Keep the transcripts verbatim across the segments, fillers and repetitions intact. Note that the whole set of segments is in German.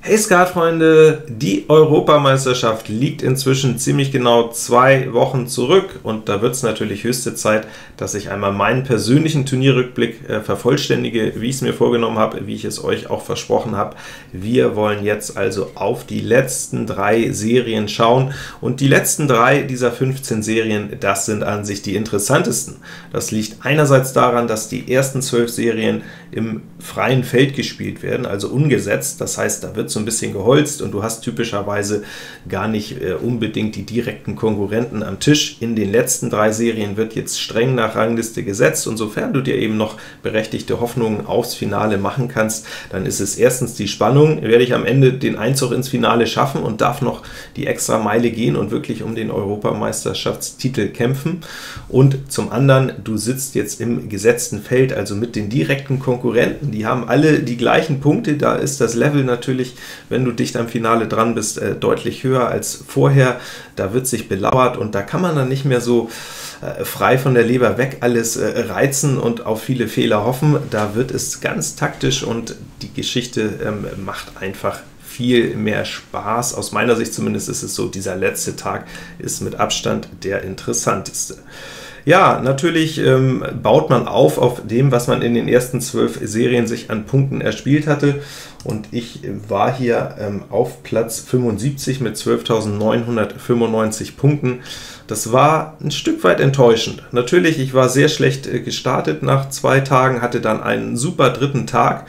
Hey Skatfreunde, die Europameisterschaft liegt inzwischen ziemlich genau zwei Wochen zurück und da wird es natürlich höchste Zeit, dass ich einmal meinen persönlichen Turnierrückblick äh, vervollständige, wie ich es mir vorgenommen habe, wie ich es euch auch versprochen habe. Wir wollen jetzt also auf die letzten drei Serien schauen und die letzten drei dieser fünfzehn Serien, das sind an sich die interessantesten. Das liegt einerseits daran, dass die ersten zwölf Serien im freien Feld gespielt werden, also ungesetzt, das heißt, da wird so ein bisschen geholzt und du hast typischerweise gar nicht äh, unbedingt die direkten Konkurrenten am Tisch. In den letzten drei Serien wird jetzt streng nach Rangliste gesetzt und sofern du dir eben noch berechtigte Hoffnungen aufs Finale machen kannst, dann ist es erstens die Spannung, werde ich am Ende den Einzug ins Finale schaffen und darf noch die extra Meile gehen und wirklich um den Europameisterschaftstitel kämpfen, und zum anderen, du sitzt jetzt im gesetzten Feld, also mit den direkten Konkurrenten, die haben alle die gleichen Punkte, da ist das Level natürlich, wenn du dicht am Finale dran bist, äh, deutlich höher als vorher, da wird sich belauert und da kann man dann nicht mehr so äh, frei von der Leber weg alles äh, reizen und auf viele Fehler hoffen, da wird es ganz taktisch und die Geschichte ähm, macht einfach viel mehr Spaß. Aus meiner Sicht zumindest ist es so, dieser letzte Tag ist mit Abstand der interessanteste. Ja, natürlich ähm, baut man auf auf dem, was man in den ersten zwölf Serien sich an Punkten erspielt hatte, und ich war hier ähm, auf Platz fünfundsiebzig mit zwölftausendneunhundertfünfundneunzig Punkten. Das war ein Stück weit enttäuschend. Natürlich, ich war sehr schlecht äh, gestartet nach zwei Tagen, hatte dann einen super dritten Tag.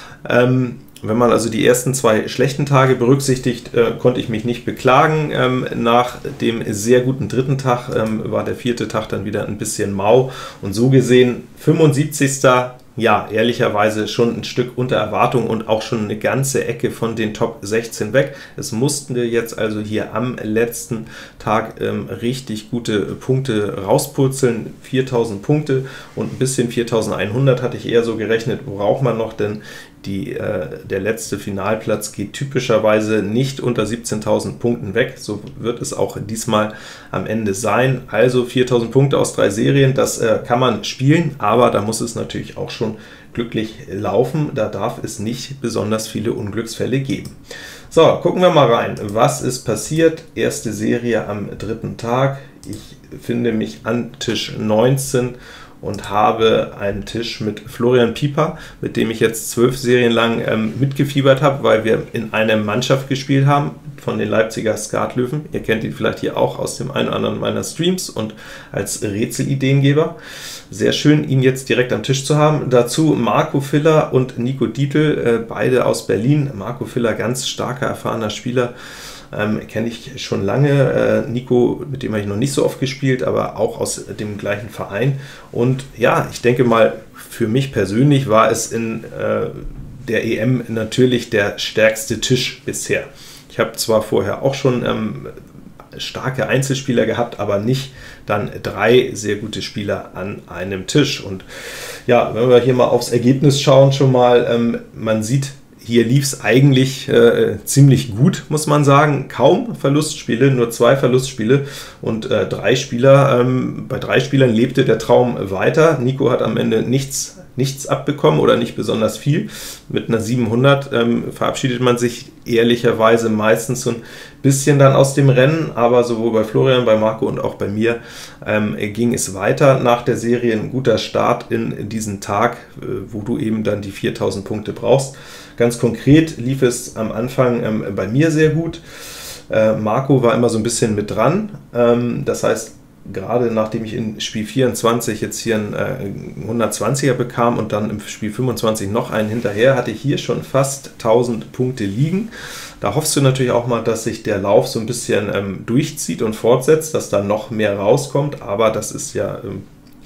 Ähm, Wenn man also die ersten zwei schlechten Tage berücksichtigt, äh, konnte ich mich nicht beklagen. Ähm, nach dem sehr guten dritten Tag ähm, war der vierte Tag dann wieder ein bisschen mau. Und so gesehen fünfundsiebzigster Ja, ehrlicherweise schon ein Stück unter Erwartung und auch schon eine ganze Ecke von den Top sechzehn weg. Es mussten wir jetzt also hier am letzten Tag ähm, richtig gute Punkte rauspurzeln. viertausend Punkte und ein bisschen viertausendeinhundert hatte ich eher so gerechnet, braucht man noch, denn Die, äh, der letzte Finalplatz geht typischerweise nicht unter siebzehntausend Punkten weg, so wird es auch diesmal am Ende sein. Also viertausend Punkte aus drei Serien, das äh, kann man spielen, aber da muss es natürlich auch schon glücklich laufen, da darf es nicht besonders viele Unglücksfälle geben. So, gucken wir mal rein, was ist passiert. Erste Serie am dritten Tag, ich finde mich an Tisch neunzehn und habe einen Tisch mit Florian Pieper, mit dem ich jetzt zwölf Serien lang ähm, mitgefiebert habe, weil wir in einer Mannschaft gespielt haben von den Leipziger Skatlöwen. Ihr kennt ihn vielleicht hier auch aus dem einen oder anderen meiner Streams und als Rätselideengeber. Sehr schön, ihn jetzt direkt am Tisch zu haben. Dazu Marco Filler und Nico Dietl, äh, beide aus Berlin. Marco Filler, ganz starker, erfahrener Spieler. Ähm, kenne ich schon lange, äh, Nico, mit dem habe ich noch nicht so oft gespielt, aber auch aus dem gleichen Verein, und ja, ich denke mal, für mich persönlich war es in äh, der E M natürlich der stärkste Tisch bisher. Ich habe zwar vorher auch schon ähm, starke Einzelspieler gehabt, aber nicht dann drei sehr gute Spieler an einem Tisch, und ja, wenn wir hier mal aufs Ergebnis schauen, schon mal, ähm, man sieht, hier lief es eigentlich äh, ziemlich gut, muss man sagen. Kaum Verlustspiele, nur zwei Verlustspiele und äh, drei Spieler. Ähm, bei drei Spielern lebte der Traum weiter. Nico hat am Ende nichts, nichts abbekommen oder nicht besonders viel. Mit einer siebenhundert ähm, verabschiedet man sich ehrlicherweise meistens so ein bisschen dann aus dem Rennen, aber sowohl bei Florian, bei Marco und auch bei mir ähm, ging es weiter nach der Serie. Ein guter Start in diesen Tag, äh, wo du eben dann die viertausend Punkte brauchst. Ganz konkret lief es am Anfang ähm, bei mir sehr gut. Äh, Marco war immer so ein bisschen mit dran. Ähm, das heißt, gerade nachdem ich in Spiel vierundzwanzig jetzt hier einen äh, hundertzwanziger bekam und dann im Spiel fünfundzwanzig noch einen hinterher, hatte ich hier schon fast tausend Punkte liegen. Da hoffst du natürlich auch mal, dass sich der Lauf so ein bisschen ähm, durchzieht und fortsetzt, dass da noch mehr rauskommt, aber das ist ja... Ähm,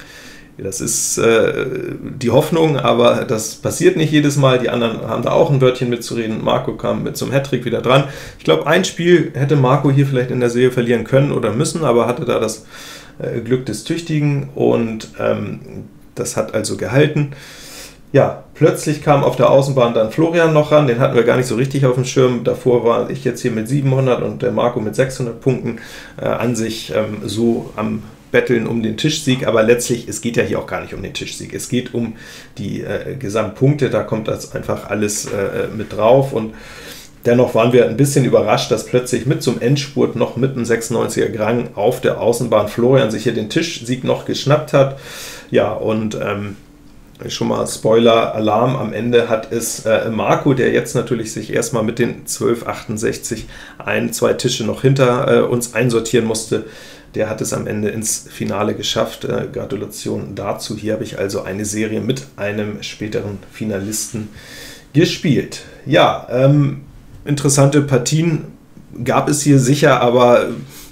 Das ist äh, die Hoffnung, aber das passiert nicht jedes Mal. Die anderen haben da auch ein Wörtchen mitzureden. Marco kam mit zum Hattrick wieder dran. Ich glaube, ein Spiel hätte Marco hier vielleicht in der Serie verlieren können oder müssen, aber hatte da das äh, Glück des Tüchtigen, und ähm, das hat also gehalten. Ja, plötzlich kam auf der Außenbahn dann Florian noch ran, den hatten wir gar nicht so richtig auf dem Schirm. Davor war ich jetzt hier mit siebenhundert und der Marco mit sechshundert Punkten äh, an sich ähm, so am betteln um den Tischsieg, aber letztlich, es geht ja hier auch gar nicht um den Tischsieg, es geht um die äh, Gesamtpunkte, da kommt das einfach alles äh, mit drauf, und Dennoch waren wir ein bisschen überrascht, dass plötzlich mit zum Endspurt noch mit einem sechsundneunziger Grang auf der Außenbahn Florian sich hier den Tischsieg noch geschnappt hat. Ja, und ähm, schon mal Spoiler-Alarm, am Ende hat es äh, Marco, der jetzt natürlich sich erstmal mit den zwölf achtundsechzig ein, zwei Tische noch hinter äh, uns einsortieren musste, der hat es am Ende ins Finale geschafft. Äh, Gratulation dazu. Hier habe ich also eine Serie mit einem späteren Finalisten gespielt. Ja, ähm, interessante Partien gab es hier sicher, aber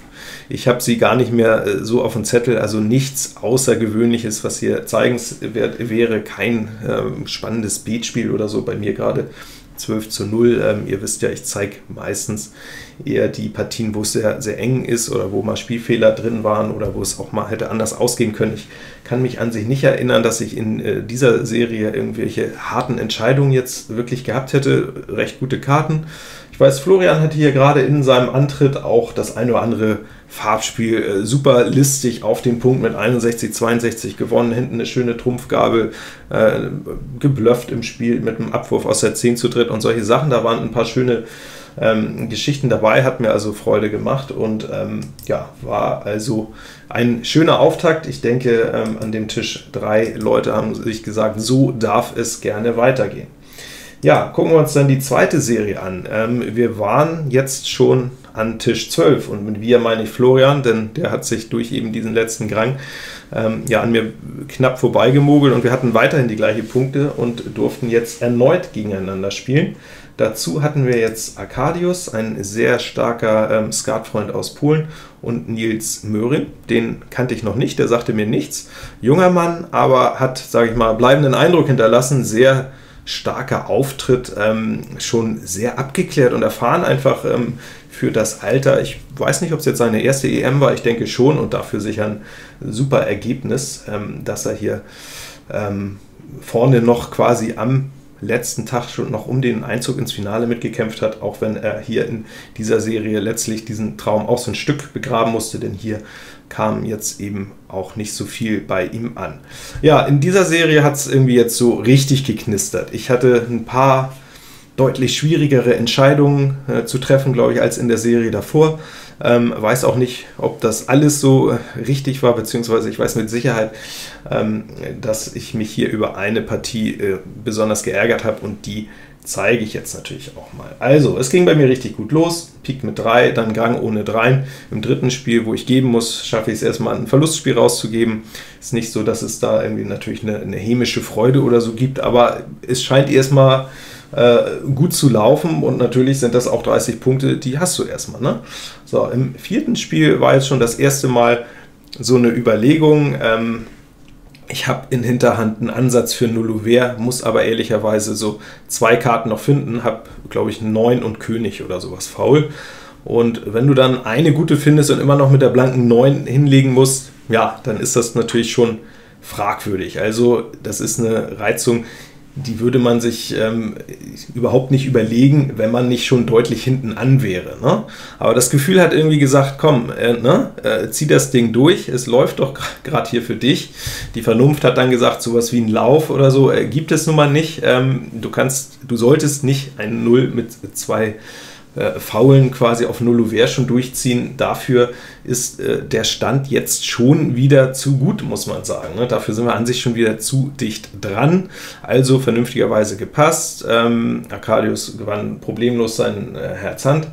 ich habe sie gar nicht mehr so auf dem Zettel, also nichts Außergewöhnliches, was hier zeigenswert wäre, kein ähm, spannendes Beatspiel oder so, bei mir gerade zwölf zu null. Ähm, ihr wisst ja, ich zeige meistens eher die Partien, wo es sehr, sehr eng ist oder wo mal Spielfehler drin waren oder wo es auch mal hätte anders ausgehen können. Ich kann mich an sich nicht erinnern, dass ich in äh, dieser Serie irgendwelche harten Entscheidungen jetzt wirklich gehabt hätte. Recht gute Karten. Ich weiß, Florian hatte hier gerade in seinem Antritt auch das ein oder andere Farbspiel äh, super listig auf den Punkt mit einundsechzig zweiundsechzig gewonnen, hinten eine schöne Trumpfgabel, äh, geblufft im Spiel mit einem Abwurf aus der zehn zu dritt und solche Sachen. Da waren ein paar schöne ähm, Geschichten dabei, hat mir also Freude gemacht und ähm, ja, war also ein schöner Auftakt. Ich denke, ähm, an dem Tisch drei Leute haben sich gesagt, so darf es gerne weitergehen. Ja, gucken wir uns dann die zweite Serie an. Ähm, wir waren jetzt schon an Tisch zwölf und mit wir meine ich Florian, denn der hat sich durch eben diesen letzten Grang ähm, ja, an mir knapp vorbeigemogelt und wir hatten weiterhin die gleichen Punkte und durften jetzt erneut gegeneinander spielen. Dazu hatten wir jetzt Arkadius, ein sehr starker ähm, Skatfreund aus Polen, und Nils Möhring, den kannte ich noch nicht, der sagte mir nichts. Junger Mann, aber hat, sage ich mal, bleibenden Eindruck hinterlassen, sehr starker Auftritt, ähm, schon sehr abgeklärt und erfahren einfach ähm, für das Alter. Ich weiß nicht, ob es jetzt seine erste E M war, ich denke schon, und dafür sicher ein super Ergebnis, ähm, dass er hier ähm, vorne noch quasi am letzten Tag schon noch um den Einzug ins Finale mitgekämpft hat, auch wenn er hier in dieser Serie letztlich diesen Traum auch so ein Stück begraben musste, denn hier kam jetzt eben auch nicht so viel bei ihm an. Ja, in dieser Serie hat es irgendwie jetzt so richtig geknistert. Ich hatte ein paar deutlich schwierigere Entscheidungen äh, zu treffen, glaube ich, als in der Serie davor. Ähm, weiß auch nicht, ob das alles so äh, richtig war, beziehungsweise ich weiß mit Sicherheit, ähm, dass ich mich hier über eine Partie äh, besonders geärgert habe und die zeige ich jetzt natürlich auch mal. Also, es ging bei mir richtig gut los. Pik mit drei, dann Grang ohne dreien. Im dritten Spiel, wo ich geben muss, schaffe ich es erstmal, ein Verlustspiel rauszugeben. Ist nicht so, dass es da irgendwie natürlich eine, eine hämische Freude oder so gibt, aber es scheint erstmal äh, gut zu laufen und natürlich sind das auch dreißig Punkte, die hast du erstmal, ne? So, im vierten Spiel war jetzt schon das erste Mal so eine Überlegung. Ähm, Ich habe in Hinterhand einen Ansatz für null Ouvert, muss aber ehrlicherweise so zwei Karten noch finden, habe, glaube ich, neun und König oder sowas faul. Und wenn du dann eine gute findest und immer noch mit der blanken neun hinlegen musst, ja, dann ist das natürlich schon fragwürdig. Also das ist eine Reizung, die würde man sich ähm, überhaupt nicht überlegen, wenn man nicht schon deutlich hinten an wäre, ne? Aber das Gefühl hat irgendwie gesagt, komm, äh, ne, äh, zieh das Ding durch, es läuft doch gerade hier für dich. Die Vernunft hat dann gesagt, sowas wie ein Lauf oder so äh, gibt es nun mal nicht. Ähm, du kannst, du solltest nicht ein Null mit zwei äh, Faulen quasi auf null Ouvert schon durchziehen. Dafür ist äh, der Stand jetzt schon wieder zu gut, muss man sagen, ne? Dafür sind wir an sich schon wieder zu dicht dran. Also vernünftigerweise gepasst. Ähm, Arkadius gewann problemlos sein äh, Herz-Hand.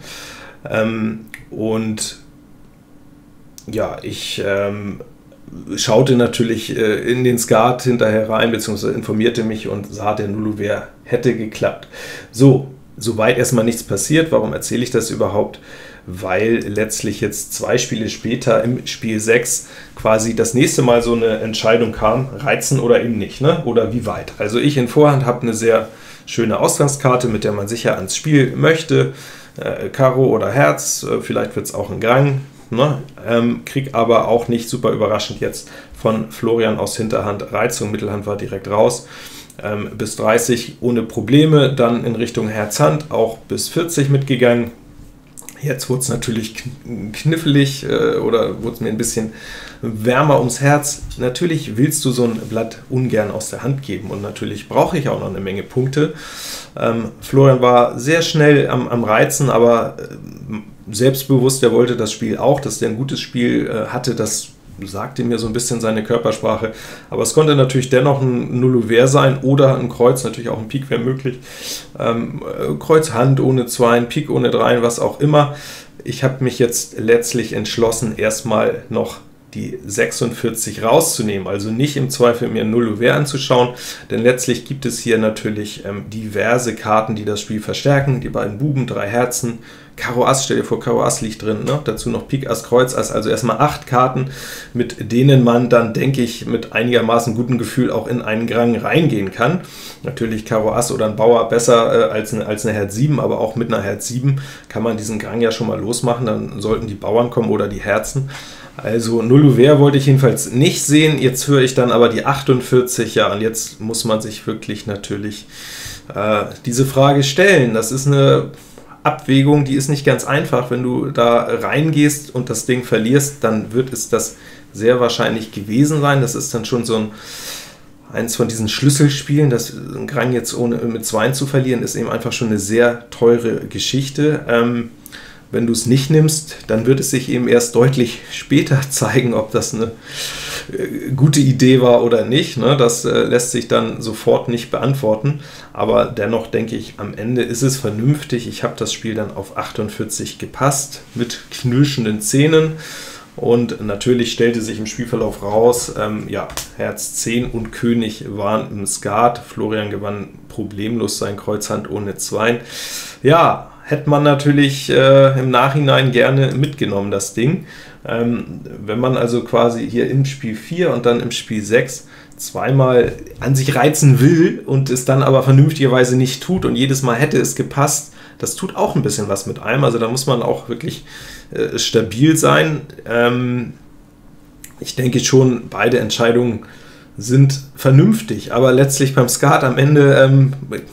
Ähm, und ja, ich ähm, schaute natürlich äh, in den Skat hinterher rein, beziehungsweise informierte mich und sah, der null Ouvert hätte geklappt. So, soweit erstmal nichts passiert. Warum erzähle ich das überhaupt? Weil letztlich jetzt zwei Spiele später im Spiel sechs quasi das nächste Mal so eine Entscheidung kam, reizen oder eben nicht, ne? Oder wie weit. Also ich in Vorhand habe eine sehr schöne Ausgangskarte, mit der man sicher ans Spiel möchte, äh, Karo oder Herz, äh, vielleicht wird es auch ein Grang, ne? Ähm, krieg aber auch nicht super überraschend jetzt von Florian aus Hinterhand Reizung, Mittelhand war direkt raus. Ähm, bis dreißig ohne Probleme, dann in Richtung Herz-Hand auch bis vierzig mitgegangen. Jetzt wurde es natürlich knifflig äh, oder wurde es mir ein bisschen wärmer ums Herz. Natürlich willst du so ein Blatt ungern aus der Hand geben und natürlich brauche ich auch noch eine Menge Punkte. Ähm, Florian war sehr schnell am, am Reizen, aber äh, selbstbewusst, er wollte das Spiel auch, dass der ein gutes Spiel äh, hatte, das sagte mir so ein bisschen seine Körpersprache, aber es konnte natürlich dennoch ein Null-Ouvert sein oder ein Kreuz, natürlich auch ein Pik wäre möglich. Ähm, Kreuz Hand ohne Zweien, Pik ohne Dreien, was auch immer. Ich habe mich jetzt letztlich entschlossen, erstmal noch die sechsundvierzig rauszunehmen, also nicht im Zweifel mir ein Null-Ouvert anzuschauen, denn letztlich gibt es hier natürlich ähm, diverse Karten, die das Spiel verstärken, die beiden Buben, drei Herzen, Karo Ass, stell dir vor, Karo Ass liegt drin, ne? Dazu noch Pik Ass, Kreuz Ass, also erstmal acht Karten, mit denen man dann, denke ich, mit einigermaßen gutem Gefühl auch in einen Grang reingehen kann. Natürlich Karo Ass oder ein Bauer besser äh, als, eine, als eine Herz sieben, aber auch mit einer Herz sieben kann man diesen Grang ja schon mal losmachen, dann sollten die Bauern kommen oder die Herzen. Also Null-Ouvert wollte ich jedenfalls nicht sehen, jetzt höre ich dann aber die achtundvierzig, ja, und jetzt muss man sich wirklich natürlich äh, diese Frage stellen. Das ist eine Abwägung, die ist nicht ganz einfach. Wenn du da reingehst und das Ding verlierst, dann wird es das sehr wahrscheinlich gewesen sein. Das ist dann schon so ein eins von diesen Schlüsselspielen, das ein Grang jetzt ohne mit Zweien zu verlieren, ist eben einfach schon eine sehr teure Geschichte. Ähm, Wenn du es nicht nimmst, dann wird es sich eben erst deutlich später zeigen, ob das eine äh, gute Idee war oder nicht. Ne? Das äh, lässt sich dann sofort nicht beantworten, aber dennoch denke ich, am Ende ist es vernünftig. Ich habe das Spiel dann auf achtundvierzig gepasst, mit knirschenden Zähnen, und natürlich stellte sich im Spielverlauf raus, ähm, ja, Herz zehn und König waren im Skat. Florian gewann problemlos sein Kreuz Hand ohne Zweien. Ja, hätte man natürlich äh, im Nachhinein gerne mitgenommen, das Ding. Ähm, wenn man also quasi hier im Spiel vier und dann im Spiel sechs zweimal an sich reizen will und es dann aber vernünftigerweise nicht tut und jedes Mal hätte es gepasst, das tut auch ein bisschen was mit einem. Also da muss man auch wirklich äh, stabil sein. Ähm, ich denke schon, beide Entscheidungen sind vernünftig, aber letztlich beim Skat am Ende ähm,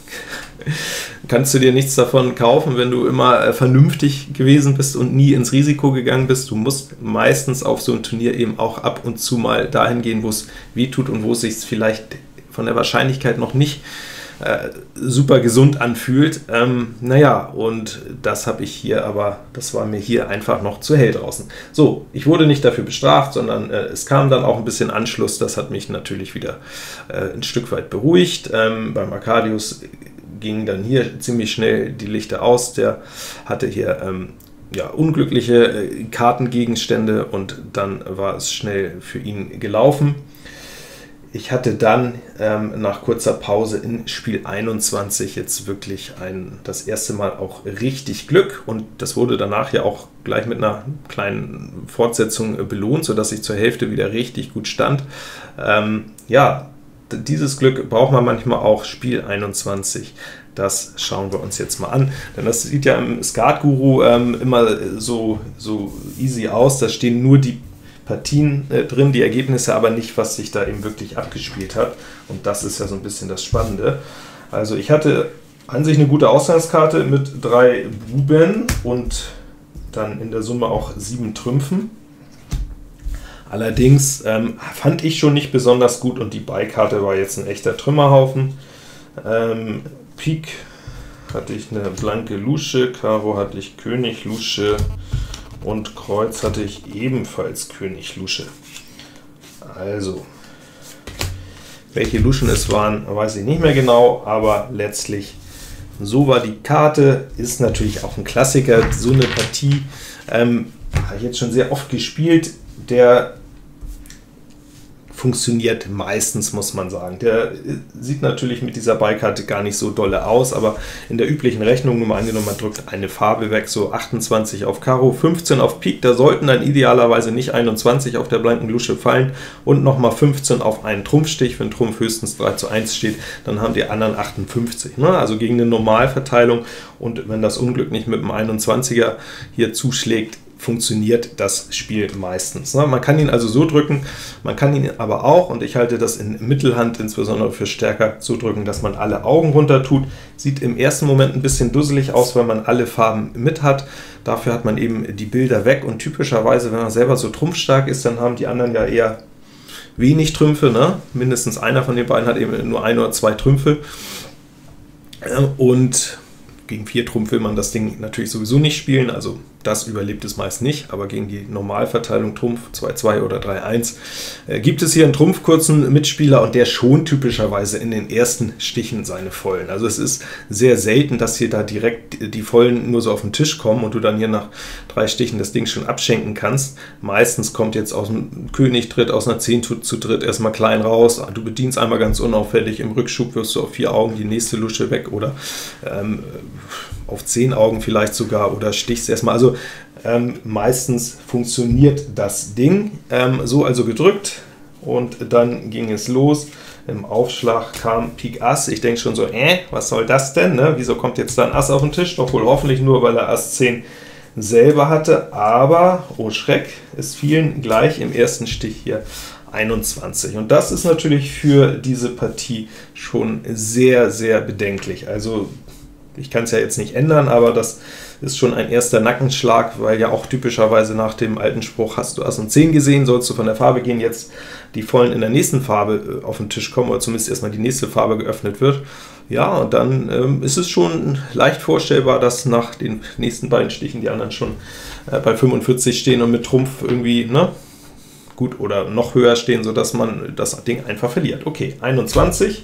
kannst du dir nichts davon kaufen, wenn du immer äh, vernünftig gewesen bist und nie ins Risiko gegangen bist. Du musst meistens auf so ein Turnier eben auch ab und zu mal dahin gehen, wo es weh tut und wo es sich vielleicht von der Wahrscheinlichkeit noch nicht äh, super gesund anfühlt. Ähm, naja, und das habe ich hier, aber das war mir hier einfach noch zu hell draußen. So, ich wurde nicht dafür bestraft, sondern äh, es kam dann auch ein bisschen Anschluss. Das hat mich natürlich wieder äh, ein Stück weit beruhigt. Ähm, beim Arkadius gingen dann hier ziemlich schnell die Lichter aus. Der hatte hier ähm, ja, unglückliche äh, Kartengegenstände und dann war es schnell für ihn gelaufen. Ich hatte dann ähm, nach kurzer Pause in Spiel einundzwanzig jetzt wirklich ein, das erste Mal auch richtig Glück, und das wurde danach ja auch gleich mit einer kleinen Fortsetzung äh, belohnt, sodass ich zur Hälfte wieder richtig gut stand. Ähm, ja, dieses Glück braucht man manchmal auch. Spiel einundzwanzig, das schauen wir uns jetzt mal an, denn das sieht ja im Skat-Guru ähm, immer so, so easy aus, da stehen nur die Partien äh, drin, die Ergebnisse aber nicht, was sich da eben wirklich abgespielt hat, und das ist ja so ein bisschen das Spannende. Also ich hatte an sich eine gute Ausgangskarte mit drei Buben und dann in der Summe auch sieben Trümpfen. Allerdings ähm, fand ich schon nicht besonders gut, und die Beikarte war jetzt ein echter Trümmerhaufen. Ähm, Pik hatte ich eine blanke Lusche, Karo hatte ich König Lusche und Kreuz hatte ich ebenfalls König Lusche. Also, welche Luschen es waren, weiß ich nicht mehr genau, aber letztlich so war die Karte. Ist natürlich auch ein Klassiker, so eine Partie ähm, habe ich jetzt schon sehr oft gespielt. Der funktioniert meistens, muss man sagen. Der sieht natürlich mit dieser Beikarte gar nicht so dolle aus, aber in der üblichen Rechnung, nur mal angenommen, man drückt eine Farbe weg, so achtundzwanzig auf Karo, fünfzehn auf Pik, da sollten dann idealerweise nicht einundzwanzig auf der blanken Lusche fallen und nochmal fünfzehn auf einen Trumpfstich. Wenn Trumpf höchstens drei zu eins steht, dann haben die anderen achtundfünfzig, ne? Also gegen eine Normalverteilung, und wenn das Unglück nicht mit dem einundzwanziger hier zuschlägt, funktioniert das Spiel meistens. Ne? Man kann ihn also so drücken, man kann ihn aber auch, und ich halte das in Mittelhand insbesondere für stärker, so drücken, dass man alle Augen runter tut. Sieht im ersten Moment ein bisschen dusselig aus, weil man alle Farben mit hat. Dafür hat man eben die Bilder weg, und typischerweise, wenn man selber so trumpfstark ist, dann haben die anderen ja eher wenig Trümpfe. Ne? Mindestens einer von den beiden hat eben nur ein oder zwei Trümpfe. Und gegen vier Trumpf will man das Ding natürlich sowieso nicht spielen, also das überlebt es meist nicht, aber gegen die Normalverteilung Trumpf zwei zwei oder drei eins äh, gibt es hier einen trumpfkurzen Mitspieler, und der schont typischerweise in den ersten Stichen seine Vollen. Also es ist sehr selten, dass hier da direkt die Vollen nur so auf den Tisch kommen und du dann hier nach drei Stichen das Ding schon abschenken kannst. Meistens kommt jetzt aus dem König Dritt, aus einer zehn zu dritt erstmal klein raus, du bedienst einmal ganz unauffällig, im Rückschub wirst du auf vier Augen die nächste Lusche weg oder ähm, auf zehn Augen vielleicht sogar, oder stichst erstmal. Also ähm, meistens funktioniert das Ding. Ähm, so also gedrückt, und dann ging es los. Im Aufschlag kam Pik Ass. Ich denke schon so, äh, was soll das denn? Ne? Wieso kommt jetzt da ein Ass auf den Tisch? Doch wohl hoffentlich nur, weil er Ass zehn selber hatte. Aber, oh Schreck, es fielen gleich im ersten Stich hier einundzwanzig. Und das ist natürlich für diese Partie schon sehr, sehr bedenklich. Also ich kann es ja jetzt nicht ändern, aber das ist schon ein erster Nackenschlag, weil ja auch typischerweise nach dem alten Spruch, hast du Ass und zehn gesehen, sollst du von der Farbe gehen, jetzt die Vollen in der nächsten Farbe auf den Tisch kommen, oder zumindest erstmal die nächste Farbe geöffnet wird. Ja, und dann ähm, ist es schon leicht vorstellbar, dass nach den nächsten beiden Stichen die anderen schon äh, bei fünfundvierzig stehen und mit Trumpf irgendwie, ne, gut oder noch höher stehen, sodass man das Ding einfach verliert. Okay, einundzwanzig.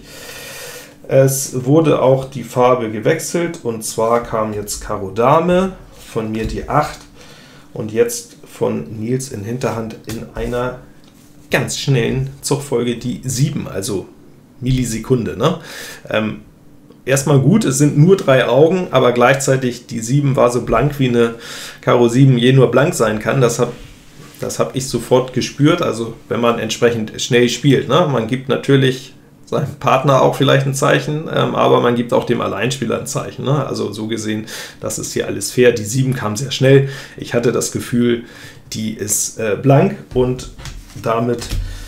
Es wurde auch die Farbe gewechselt, und zwar kam jetzt Karo Dame, von mir die acht und jetzt von Nils in Hinterhand in einer ganz schnellen Zugfolge die sieben, also Millisekunde. Ne? Ähm, erstmal gut, es sind nur drei Augen, aber gleichzeitig die sieben war so blank, wie eine Karo sieben je nur blank sein kann. Das habe das hab ich sofort gespürt, also wenn man entsprechend schnell spielt. Ne? Man gibt natürlich seinem Partner auch vielleicht ein Zeichen, ähm, aber man gibt auch dem Alleinspieler ein Zeichen. Ne? Also so gesehen, das ist hier alles fair. Die sieben kam sehr schnell. Ich hatte das Gefühl, die ist äh, blank, und damit